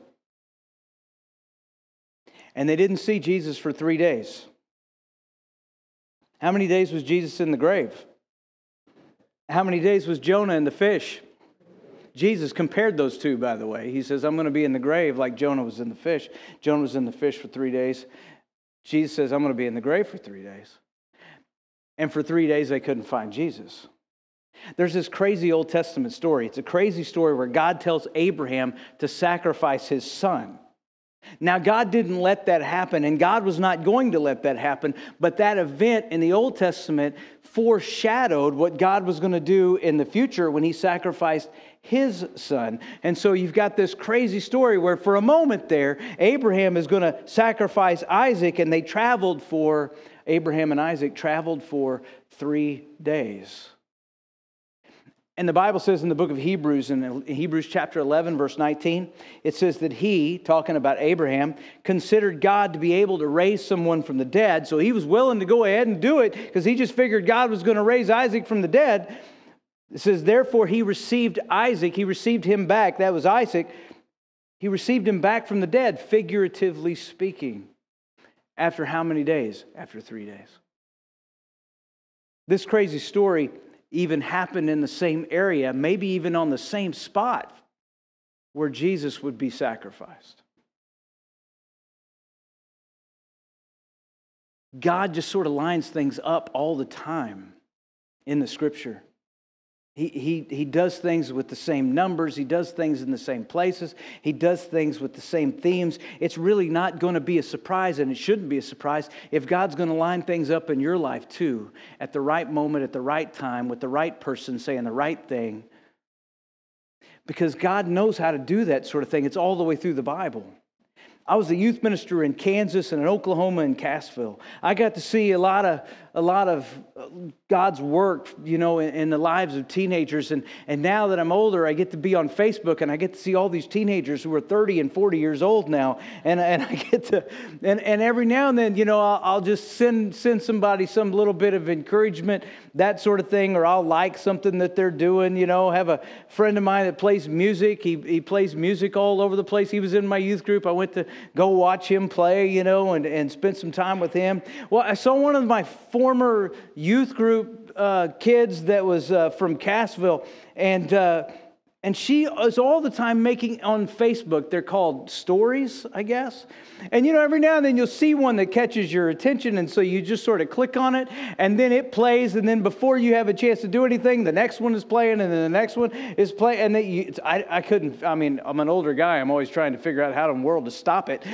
And they didn't see Jesus for 3 days. How many days was Jesus in the grave? How many days was Jonah in the fish? Jesus compared those two, by the way. He says, I'm going to be in the grave like Jonah was in the fish. Jonah was in the fish for 3 days. Jesus says, I'm going to be in the grave for 3 days. And for 3 days, they couldn't find Jesus. There's this crazy Old Testament story. It's a crazy story where God tells Abraham to sacrifice his son. Now, God didn't let that happen, and God was not going to let that happen, but that event in the Old Testament foreshadowed what God was going to do in the future when he sacrificed his son. And so you've got this crazy story where for a moment there, Abraham is going to sacrifice Isaac, and Abraham and Isaac traveled for 3 days. And the Bible says in the book of Hebrews, in Hebrews chapter 11, verse 19, it says that he, talking about Abraham, considered God to be able to raise someone from the dead. So he was willing to go ahead and do it because he just figured God was going to raise Isaac from the dead. It says, therefore he received Isaac, he received him back, that was Isaac. He received him back from the dead, figuratively speaking. After how many days? After 3 days. This crazy story even happened in the same area, maybe even on the same spot where Jesus would be sacrificed. God just sort of lines things up all the time in the Scripture. He does things with the same numbers. He does things in the same places. He does things with the same themes. It's really not going to be a surprise, and it shouldn't be a surprise if God's going to line things up in your life too, at the right moment, at the right time, with the right person saying the right thing. Because God knows how to do that sort of thing. It's all the way through the Bible. I was a youth minister in Kansas and in Oklahoma and Cassville. I got to see a lot of God's work, in the lives of teenagers. And now that I'm older, I get to be on Facebook and I get to see all these teenagers who are 30 and 40 years old now. And I get to, and every now and then, I'll just send somebody some little bit of encouragement, that sort of thing, or I'll like something that they're doing. Have a friend of mine that plays music. He plays music all over the place. He was in my youth group. I went to go watch him play, and spend some time with him. Well, I saw one of my former youth group kids that was from Cassville, and she is all the time making on Facebook. They're called stories, I guess. And every now and then you'll see one that catches your attention, and so you just sort of click on it, and then it plays, and then before you have a chance to do anything, the next one is playing, and then the next one is playing. And I couldn't. I mean, I'm an older guy. I'm always trying to figure out how in the world to stop it.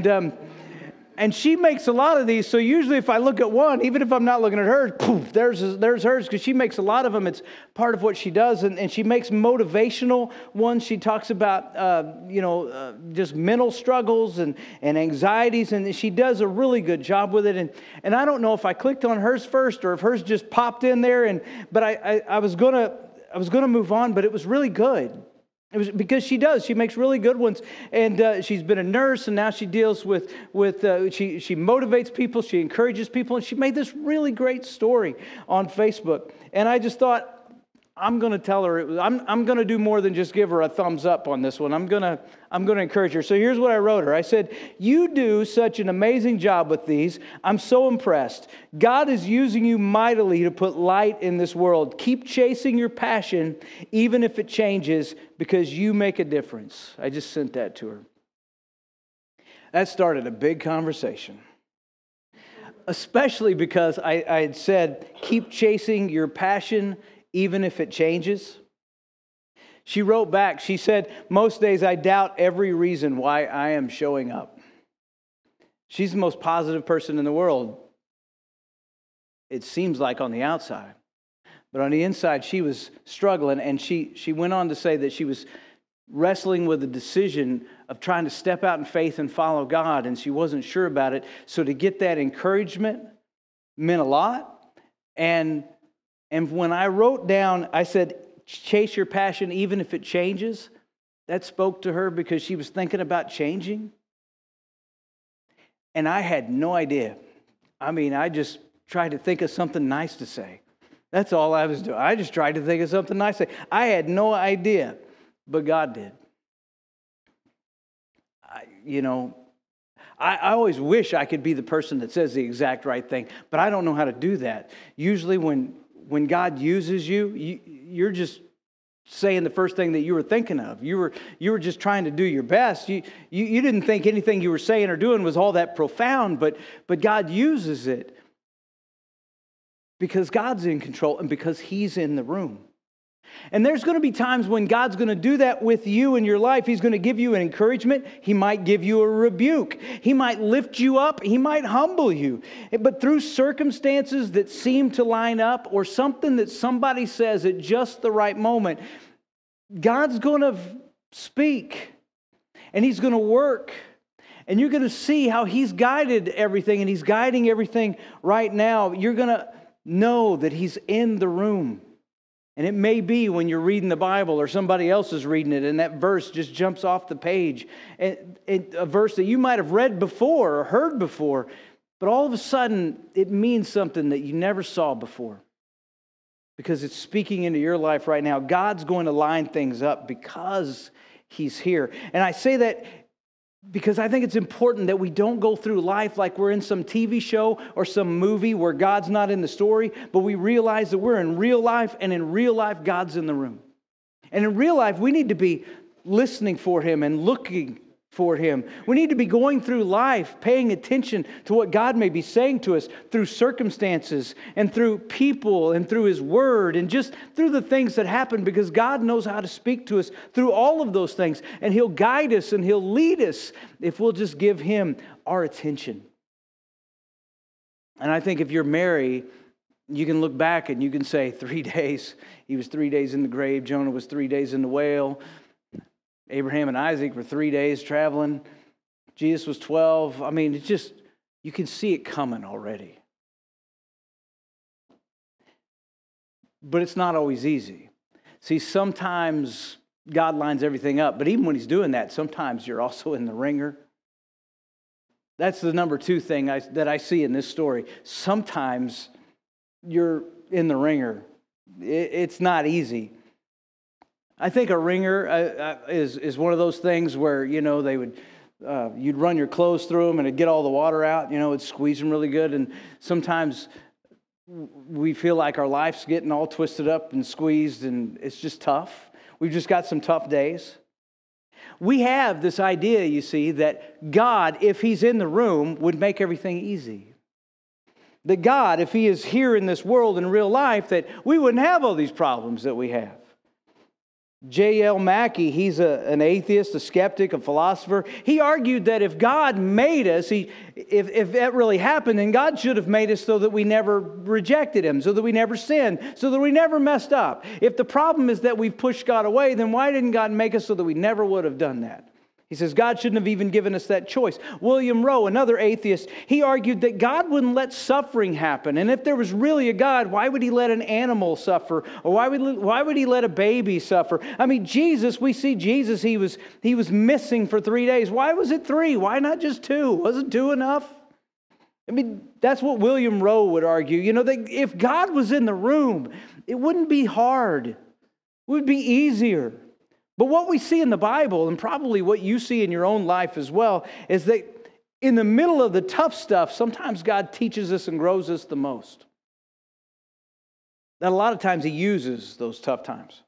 And she makes a lot of these, so usually if I look at one, even if I'm not looking at hers, poof, there's hers, because she makes a lot of them. It's part of what she does, and she makes motivational ones. She talks about, just mental struggles and anxieties, and she does a really good job with it. And I don't know if I clicked on hers first or if hers just popped in there, but I was gonna move on, but it was really good. It was because she makes really good ones, and she's been a nurse, and now she deals with she motivates people, she encourages people, and she made this really great story on Facebook. And I just thought, I'm going to tell her I'm going to do more than just give her a thumbs up on this one. I'm going to encourage her. So here's what I wrote her. I said, "You do such an amazing job with these. I'm so impressed. God is using you mightily to put light in this world. Keep chasing your passion, even if it changes, because you make a difference." I just sent that to her. That started a big conversation, especially because I had said, keep chasing your passion, even if it changes. She wrote back, she said, "Most days I doubt every reason why I am showing up." She's the most positive person in the world, it seems like, on the outside. But on the inside, she was struggling, and she went on to say that she was wrestling with the decision of trying to step out in faith and follow God, and she wasn't sure about it. So to get that encouragement meant a lot. And when I wrote down, I said, chase your passion even if it changes, that spoke to her because she was thinking about changing. And I had no idea. I mean, I just tried to think of something nice to say. That's all I was doing. I just tried to think of something nice to say. I had no idea, but God did. I always wish I could be the person that says the exact right thing, but I don't know how to do that. Usually when God uses you, you're just saying the first thing that you were thinking of. You were just trying to do your best. You didn't think anything you were saying or doing was all that profound, but God uses it because God's in control and because He's in the room. And there's going to be times when God's going to do that with you in your life. He's going to give you an encouragement. He might give you a rebuke. He might lift you up. He might humble you. But through circumstances that seem to line up or something that somebody says at just the right moment, God's going to speak and He's going to work. And you're going to see how He's guided everything, and He's guiding everything right now. You're going to know that He's in the room. And it may be when you're reading the Bible or somebody else is reading it and that verse just jumps off the page. And a verse that you might have read before or heard before, but all of a sudden it means something that you never saw before because it's speaking into your life right now. God's going to line things up because He's here. And I say that because I think it's important that we don't go through life like we're in some TV show or some movie where God's not in the story, but we realize that we're in real life, and in real life, God's in the room. And in real life, we need to be listening for Him and looking for Him. We need to be going through life, paying attention to what God may be saying to us through circumstances and through people and through His Word and just through the things that happen, because God knows how to speak to us through all of those things. And He'll guide us and He'll lead us if we'll just give Him our attention. And I think if you're married, you can look back and you can say 3 days. He was 3 days in the grave. Jonah was 3 days in the whale. Abraham and Isaac were 3 days traveling. Jesus was 12. I mean, it's just, you can see it coming already. But it's not always easy. See, sometimes God lines everything up, but even when He's doing that, sometimes you're also in the ringer. That's the number two thing that I see in this story. Sometimes you're in the ringer. It's not easy. I think a ringer is one of those things where, they would, you'd run your clothes through them and it'd get all the water out, it'd squeeze them really good. And sometimes we feel like our life's getting all twisted up and squeezed and it's just tough. We've just got some tough days. We have this idea, you see, that God, if He's in the room, would make everything easy. That God, if He is here in this world in real life, that we wouldn't have all these problems that we have. J.L. Mackie, he's an atheist, a skeptic, a philosopher. He argued that if God made us, if that really happened, then God should have made us so that we never rejected Him, so that we never sinned, so that we never messed up. If the problem is that we've pushed God away, then why didn't God make us so that we never would have done that? He says God shouldn't have even given us that choice. William Rowe, another atheist, he argued that God wouldn't let suffering happen. And if there was really a God, why would He let an animal suffer? Or why would He let a baby suffer? I mean, Jesus, we see Jesus, he was missing for 3 days. Why was it 3? Why not just 2? Wasn't 2 enough? I mean, that's what William Rowe would argue. That if God was in the room, it wouldn't be hard. It would be easier. But what we see in the Bible, and probably what you see in your own life as well, is that in the middle of the tough stuff, sometimes God teaches us and grows us the most. That a lot of times He uses those tough times.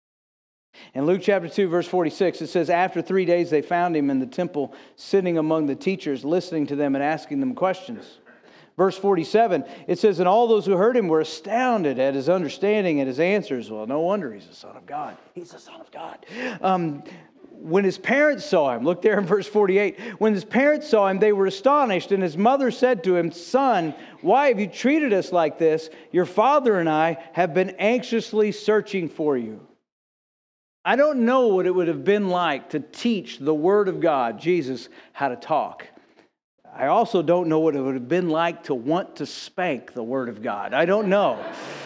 In Luke chapter 2, verse 46, it says, after 3 days they found Him in the temple, sitting among the teachers, listening to them and asking them questions. Verse 47, it says, and all those who heard Him were astounded at His understanding and His answers. Well, no wonder He's the Son of God. He's the Son of God. When His parents saw Him, look there in verse 48, when His parents saw Him, they were astonished, and His mother said to Him, Son, why have you treated us like this? Your father and I have been anxiously searching for you. I don't know what it would have been like to teach the Word of God, Jesus, how to talk. I also don't know what it would have been like to want to spank the Word of God. I don't know.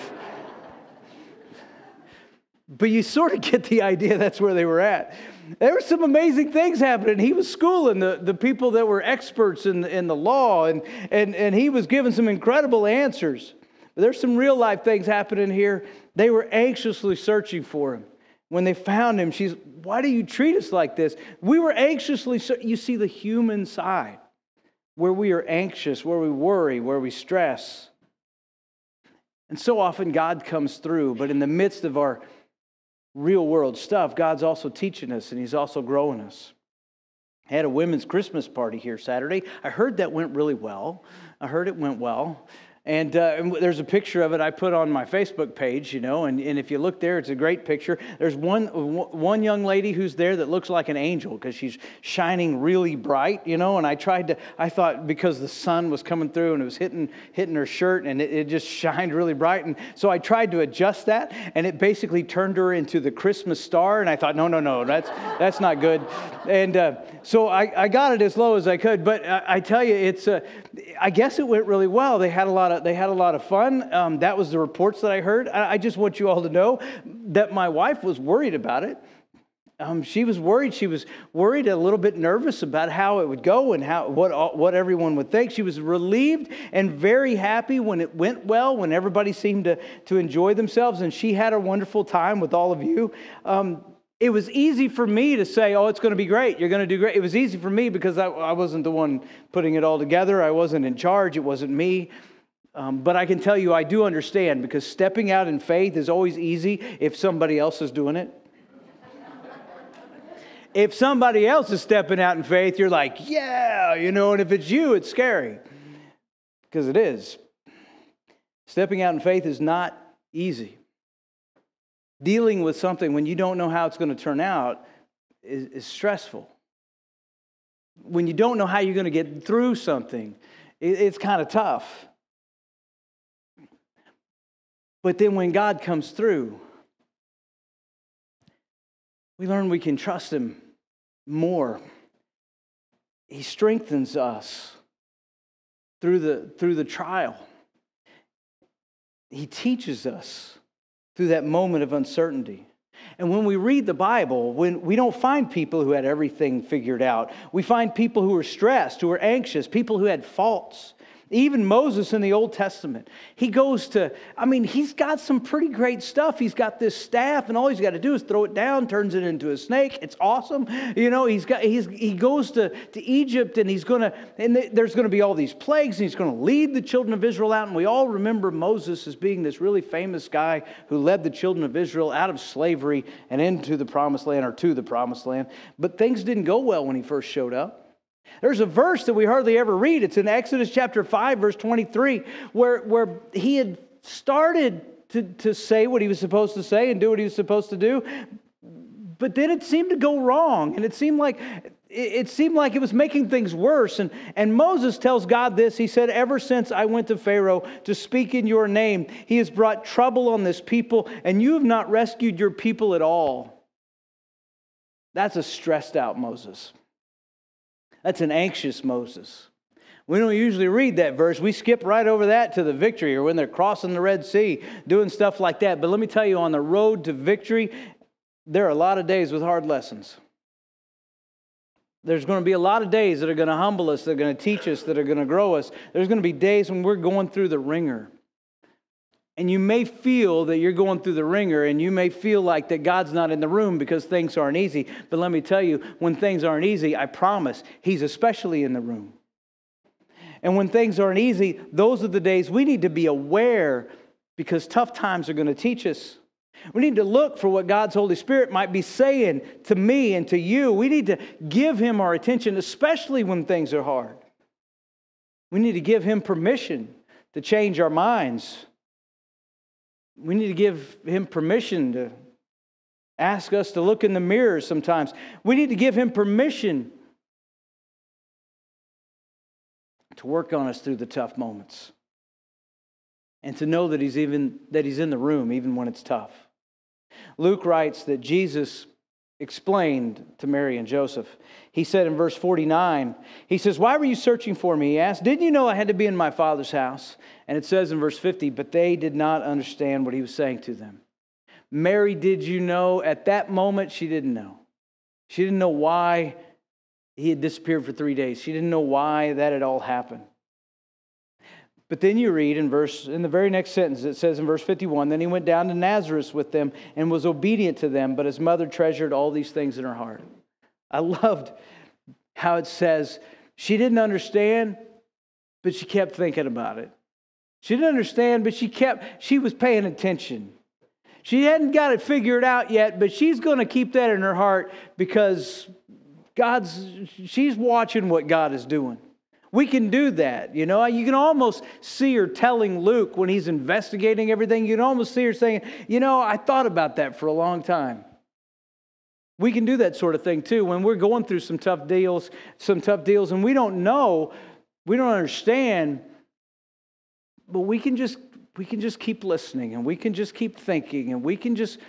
But you sort of get the idea that's where they were at. There were some amazing things happening. He was schooling the people that were experts in the law, and he was giving some incredible answers. But there's some real life things happening here. They were anxiously searching for him. When they found him, why do you treat us like this? We were anxiously, you see the human side, where we are anxious, where we worry, where we stress. And so often God comes through, but in the midst of our real world stuff, God's also teaching us and He's also growing us. I had a women's Christmas party here Saturday. I heard that went really well. I heard it went well. And there's a picture of it I put on my Facebook page, and if you look there, it's a great picture. There's one young lady who's there that looks like an angel because she's shining really bright, and I thought because the sun was coming through and it was hitting her shirt and it just shined really bright. And so I tried to adjust that and it basically turned her into the Christmas star. And I thought, no, that's not good. And so I got it as low as I could. But I tell you, I guess it went really well. They had a lot of fun. That was the reports that I heard. I just want you all to know that my wife was worried about it. She was worried. She was worried, a little bit nervous about how it would go and what everyone would think. She was relieved and very happy when it went well, when everybody seemed to enjoy themselves, and she had a wonderful time with all of you. It was easy for me to say, oh, it's going to be great. You're going to do great. It was easy for me because I wasn't the one putting it all together. I wasn't in charge. It wasn't me. But I can tell you, I do understand, because stepping out in faith is always easy if somebody else is doing it. If somebody else is stepping out in faith, you're like, yeah, and if it's you, it's scary. Because it is. Stepping out in faith is not easy. Dealing with something when you don't know how it's going to turn out is stressful. When you don't know how you're going to get through something, it's kind of tough. But then when God comes through, we learn we can trust Him more. He strengthens us through the trial. He teaches us through that moment of uncertainty. And when we read the Bible, when we don't find people who had everything figured out. We find people who were stressed, who were anxious, people who had faults. Even Moses in the Old Testament, he's got some pretty great stuff. He's got this staff, and all he's got to do is throw it down, turns it into a snake. It's awesome. He goes to Egypt, and there's going to be all these plagues, and he's going to lead the children of Israel out. And we all remember Moses as being this really famous guy who led the children of Israel out of slavery and into the promised land, or to the promised land. But things didn't go well when he first showed up. There's a verse that we hardly ever read. It's in Exodus chapter 5, verse 23, where he had started to say what he was supposed to say and do what he was supposed to do. But then it seemed to go wrong, and it seemed like it was making things worse. And Moses tells God this. He said, ever since I went to Pharaoh to speak in your name, he has brought trouble on this people, and you have not rescued your people at all. That's a stressed out Moses. That's an anxious Moses. We don't usually read that verse. We skip right over that to the victory, or when they're crossing the Red Sea, doing stuff like that. But let me tell you, on the road to victory, there are a lot of days with hard lessons. There's going to be a lot of days that are going to humble us, that are going to teach us, that are going to grow us. There's going to be days when we're going through the ringer. And you may feel that you're going through the ringer, and you may feel like that God's not in the room because things aren't easy. But let me tell you, when things aren't easy, I promise, He's especially in the room. And when things aren't easy, those are the days we need to be aware, because tough times are going to teach us. We need to look for what God's Holy Spirit might be saying to me and to you. We need to give Him our attention, especially when things are hard. We need to give Him permission to change our minds. We need to give Him permission to ask us to look in the mirror sometimes. We need to give Him permission to work on us through the tough moments. And to know that He's in the room even when it's tough. Luke writes that Jesus explained to Mary and Joseph. He said in verse 49, he says, why were you searching for me? He asked, didn't you know I had to be in my Father's house? And it says in verse 50, but they did not understand what He was saying to them. Mary, did you know? At that moment, she didn't know. She didn't know why He had disappeared for 3 days. She didn't know why that had all happened. But then you read in the very next sentence, it says in verse 51, then he went down to Nazareth with them and was obedient to them, but his mother treasured all these things in her heart. I loved how it says she didn't understand, but she kept thinking about it. She didn't understand, but she was paying attention. She hadn't got it figured out yet, but she's going to keep that in her heart because she's watching what God is doing. We can do that, you know. You can almost see her telling Luke when he's investigating everything. You can almost see her saying, you know, I thought about that for a long time. We can do that sort of thing too when we're going through some tough deals, and we don't know, we don't understand, but we can just keep listening, and we can just keep thinking, and we can just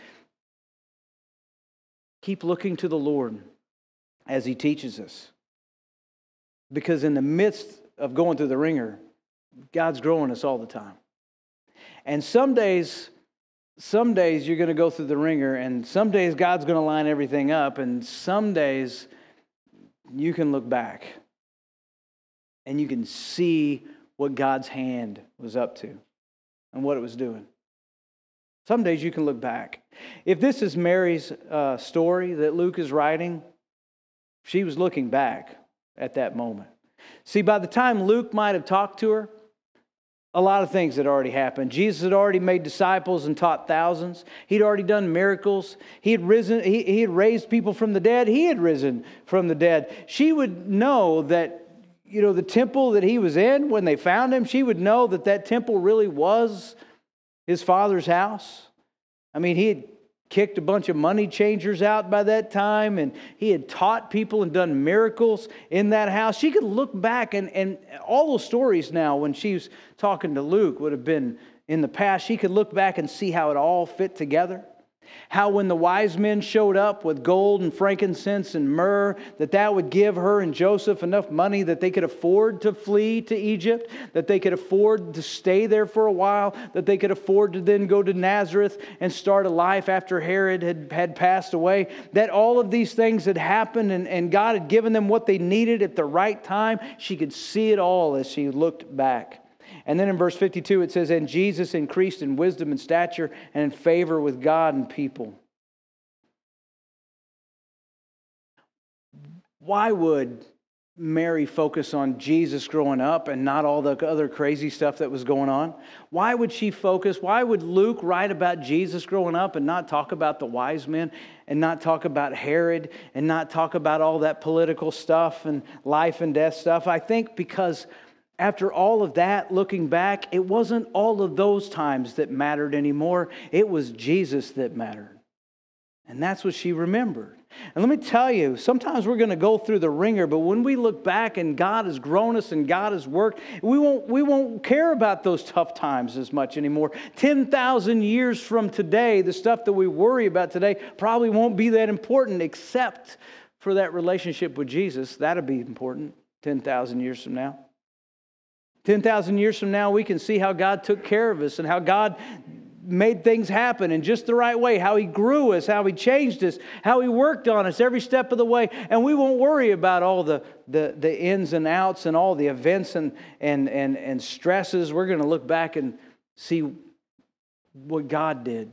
keep looking to the Lord as He teaches us. Because in the midst of going through the ringer, God's growing us all the time. And some days you're going to go through the ringer, and some days God's going to line everything up, and some days you can look back and you can see what God's hand was up to and what it was doing. Some days you can look back. If this is Mary's story that Luke is writing, she was looking back at that moment. See, by the time Luke might have talked to her, a lot of things had already happened. Jesus had already made disciples and taught thousands. He'd already done miracles. He had raised people from the dead. He had risen from the dead. She would know that, you know, the temple that he was in, when they found him, she would know that that temple really was his Father's house. I mean, he had kicked a bunch of money changers out by that time, and he had taught people and done miracles in that house. She could look back, and all those stories now, when she was talking to Luke, would have been in the past. She could look back and see how it all fit together. How when the wise men showed up with gold and frankincense and myrrh, that would give her and Joseph enough money that they could afford to flee to Egypt, that they could afford to stay there for a while, that they could afford to then go to Nazareth and start a life after Herod had passed away. That all of these things had happened, and God had given them what they needed at the right time. She could see it all as she looked back. And then in verse 52 it says, and Jesus increased in wisdom and stature and in favor with God and people. Why would Mary focus on Jesus growing up and not all the other crazy stuff that was going on? Why would she focus? Why would Luke write about Jesus growing up and not talk about the wise men and not talk about Herod and not talk about all that political stuff and life and death stuff? I think because after all of that, looking back, it wasn't all of those times that mattered anymore. It was Jesus that mattered. And that's what she remembered. And let me tell you, sometimes we're going to go through the ringer, but when we look back and God has grown us and God has worked, we won't care about those tough times as much anymore. 10,000 years from today, the stuff that we worry about today probably won't be that important, except for that relationship with Jesus. That'll be important 10,000 years from now. 10,000 years from now, we can see how God took care of us and how God made things happen in just the right way, how He grew us, how He changed us, how He worked on us every step of the way. And we won't worry about all the ins and outs and all the events and stresses. We're going to look back and see what God did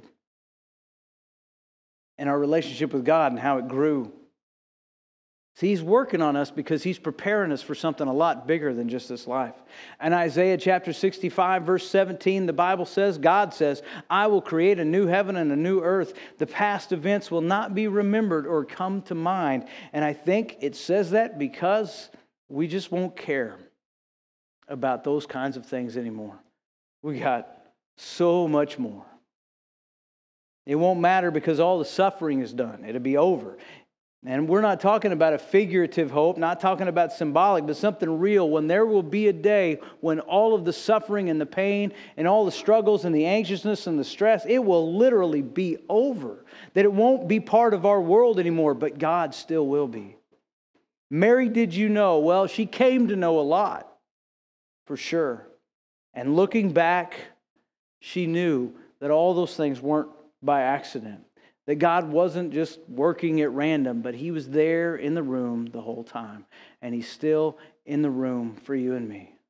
and our relationship with God and how it grew. See, He's working on us because He's preparing us for something a lot bigger than just this life. In Isaiah chapter 65, verse 17, the Bible says, God says, I will create a new heaven and a new earth. The past events will not be remembered or come to mind. And I think it says that because we just won't care about those kinds of things anymore. We got so much more. It won't matter because all the suffering is done. It'll be over. And we're not talking about a figurative hope, not talking about symbolic, but something real. When there will be a day when all of the suffering and the pain and all the struggles and the anxiousness and the stress, it will literally be over. That it won't be part of our world anymore, but God still will be. Mary, did you know? Well, she came to know a lot, for sure. And looking back, she knew that all those things weren't by accident. That God wasn't just working at random, but He was there in the room the whole time. And He's still in the room for you and me.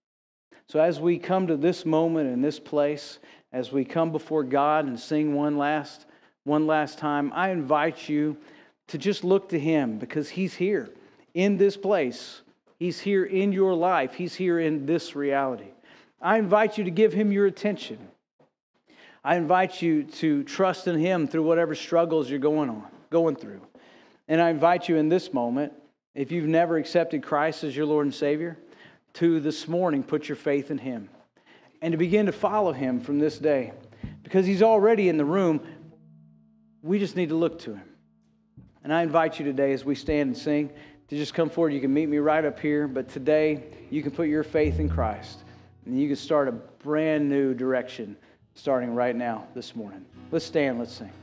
So as we come to this moment in this place, as we come before God and sing one last time, I invite you to just look to Him, because He's here in this place. He's here in your life. He's here in this reality. I invite you to give Him your attention. I invite you to trust in Him through whatever struggles you're going through. And I invite you in this moment, if you've never accepted Christ as your Lord and Savior, to this morning put your faith in Him and to begin to follow Him from this day, because He's already in the room. We just need to look to Him. And I invite you today, as we stand and sing, to just come forward. You can meet me right up here, but today you can put your faith in Christ and you can start a brand new direction starting right now this morning. Let's stand, let's sing.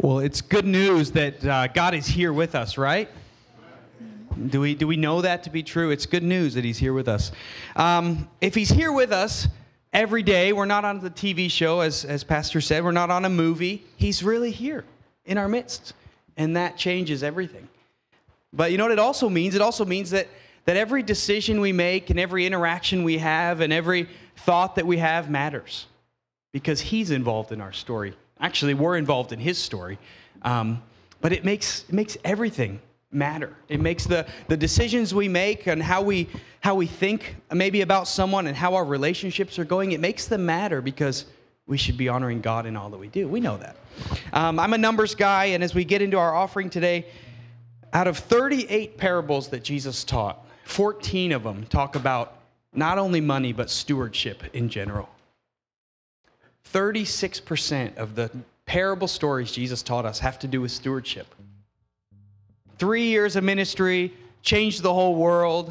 Well, it's good news that God is here with us, right? Do we know that to be true? It's good news that he's here with us. If he's here with us every day, we're not on the TV show, as Pastor said. We're not on a movie. He's really here in our midst, and that changes everything. But you know what it also means? It also means that every decision we make and every interaction we have and every thought that we have matters because he's involved in our story. Actually, we're involved in his story. But it makes everything matter. It makes the decisions we make and how we think maybe about someone and how our relationships are going, it makes them matter because we should be honoring God in all that we do. We know that. I'm a numbers guy, and as we get into our offering today, out of 38 parables that Jesus taught, 14 of them talk about not only money, but stewardship in general. 36% of the parable stories Jesus taught us have to do with stewardship. 3 years of ministry changed the whole world.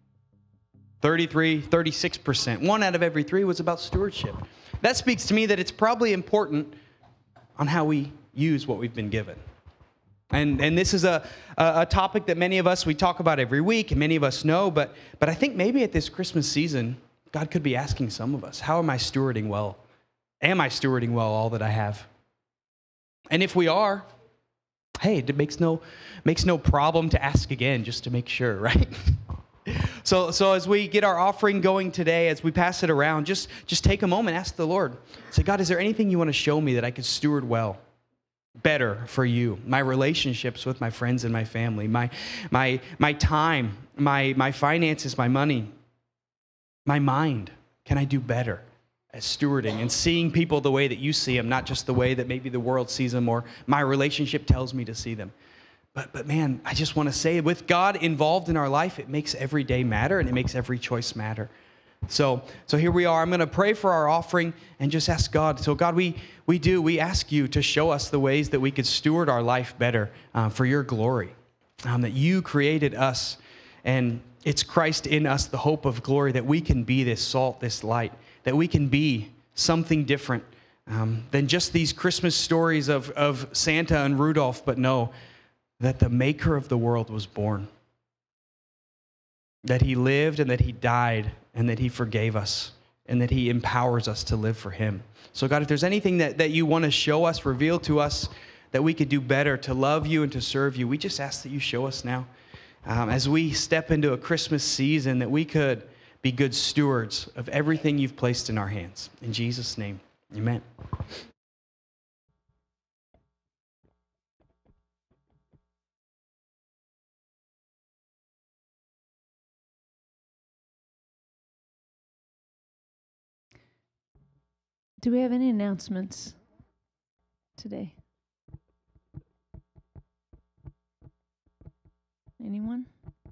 36%. 1 out of every 3 was about stewardship. That speaks to me that it's probably important on how we use what we've been given. And this is a topic that many of us, we talk about every week, and many of us know, but I think maybe at this Christmas season, God could be asking some of us, how am I stewarding well? Am I stewarding well all that I have? And if we are, hey, it makes no problem to ask again just to make sure, right? So as we get our offering going today, as we pass it around, just take a moment, ask the Lord. Say, God, is there anything you want to show me that I could steward well, better for you? My relationships with my friends and my family, my time, my finances, my money, my mind. Can I do better at stewarding and seeing people the way that you see them, not just the way that maybe the world sees them or my relationship tells me to see them? But man, I just want to say, with God involved in our life, it makes every day matter and it makes every choice matter. So here we are. I'm going to pray for our offering and just ask God. So God, we ask you to show us the ways that we could steward our life better for your glory, that you created us, and it's Christ in us, the hope of glory, that we can be this salt, this light, that we can be something different than just these Christmas stories of Santa and Rudolph, but know that the maker of the world was born, that he lived and that he died and that he forgave us and that he empowers us to live for him. So God, if there's anything that you want to show us, reveal to us, that we could do better to love you and to serve you, we just ask that you show us now. As we step into a Christmas season, that we could be good stewards of everything you've placed in our hands. In Jesus' name, amen. Do we have any announcements today? Anyone?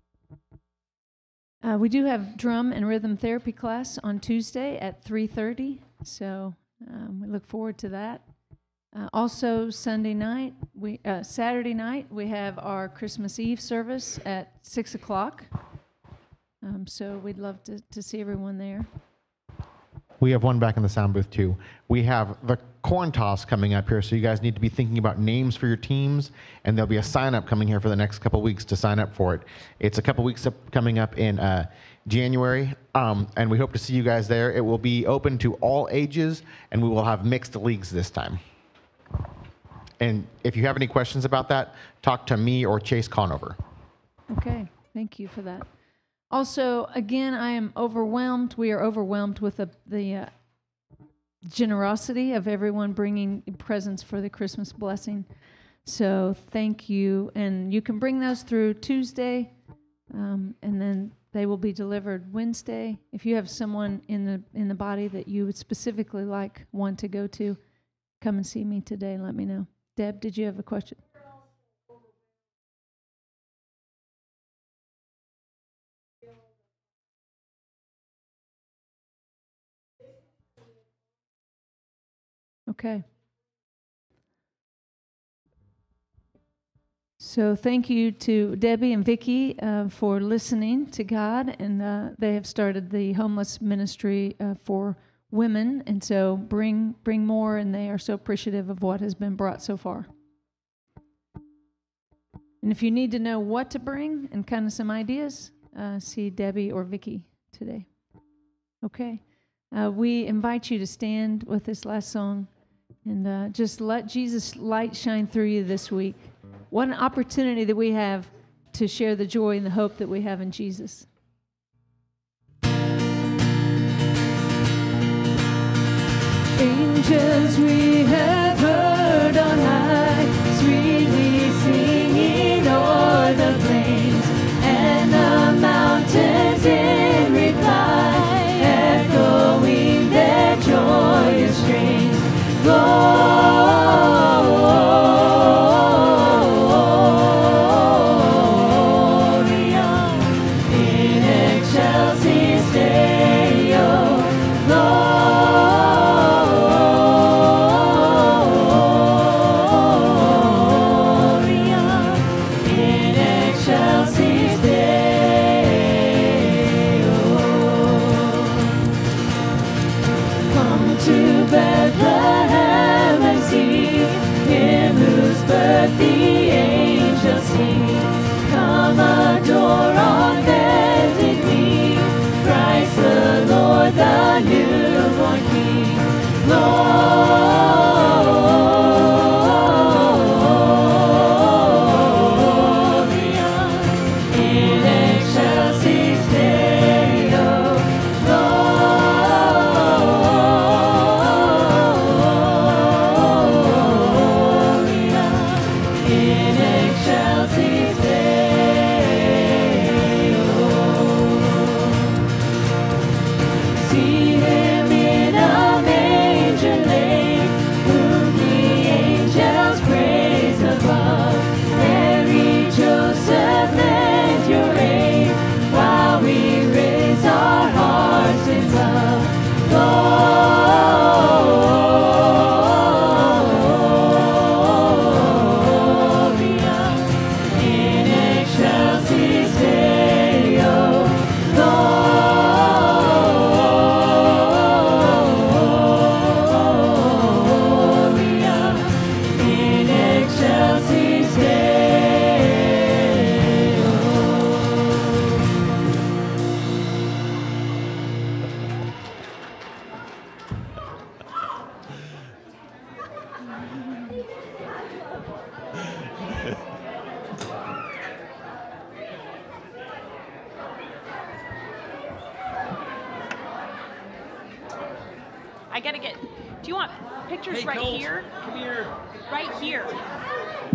We do have drum and rhythm therapy class on Tuesday at 3:30, so we look forward to that. Also, Saturday night, we have our Christmas Eve service at 6 o'clock. So we'd love to see everyone there. We have one back in the sound booth too. We have the coin toss coming up here, so you guys need to be thinking about names for your teams, and there'll be a sign up coming here for the next couple weeks to sign up for it. It's a couple weeks coming up in January, and we hope to see you guys there. It will be open to all ages, and we will have mixed leagues this time. And if you have any questions about that, talk to me or Chase Conover. Okay, thank you for that. Also, again, I am overwhelmed. We are overwhelmed with the generosity of everyone bringing presents for the Christmas blessing. So thank you. And you can bring those through Tuesday, and then they will be delivered Wednesday. If you have someone in the body that you would specifically like one to go to, come and see me today and let me know. Deb, did you have a question? Okay. So thank you to Debbie and Vicki for listening to God, and they have started the homeless ministry for women, and so bring more, and they are so appreciative of what has been brought so far. And if you need to know what to bring and kind of some ideas, see Debbie or Vicky today. Okay. We invite you to stand with this last song and just let Jesus' light shine through you this week. What an opportunity that we have to share the joy and the hope that we have in Jesus. Angels we have heard on high, sweetly singing o'er the plains, and the mountains in reply, echoing their joyous strains. Gloria in excelsis Deo. But the angels sing, come adore on bended knee, Christ the Lord, the newborn King. Gloria in excelsis Deo. In excelsis Deo. See him in a manger laid, whom the angels praise above. Mary, Joseph, lend your aid, while we raise our hearts in love. In excelsis Deo. Gloria in excelsis Deo. I gotta get. Do you want pictures right here? Come here. Right here.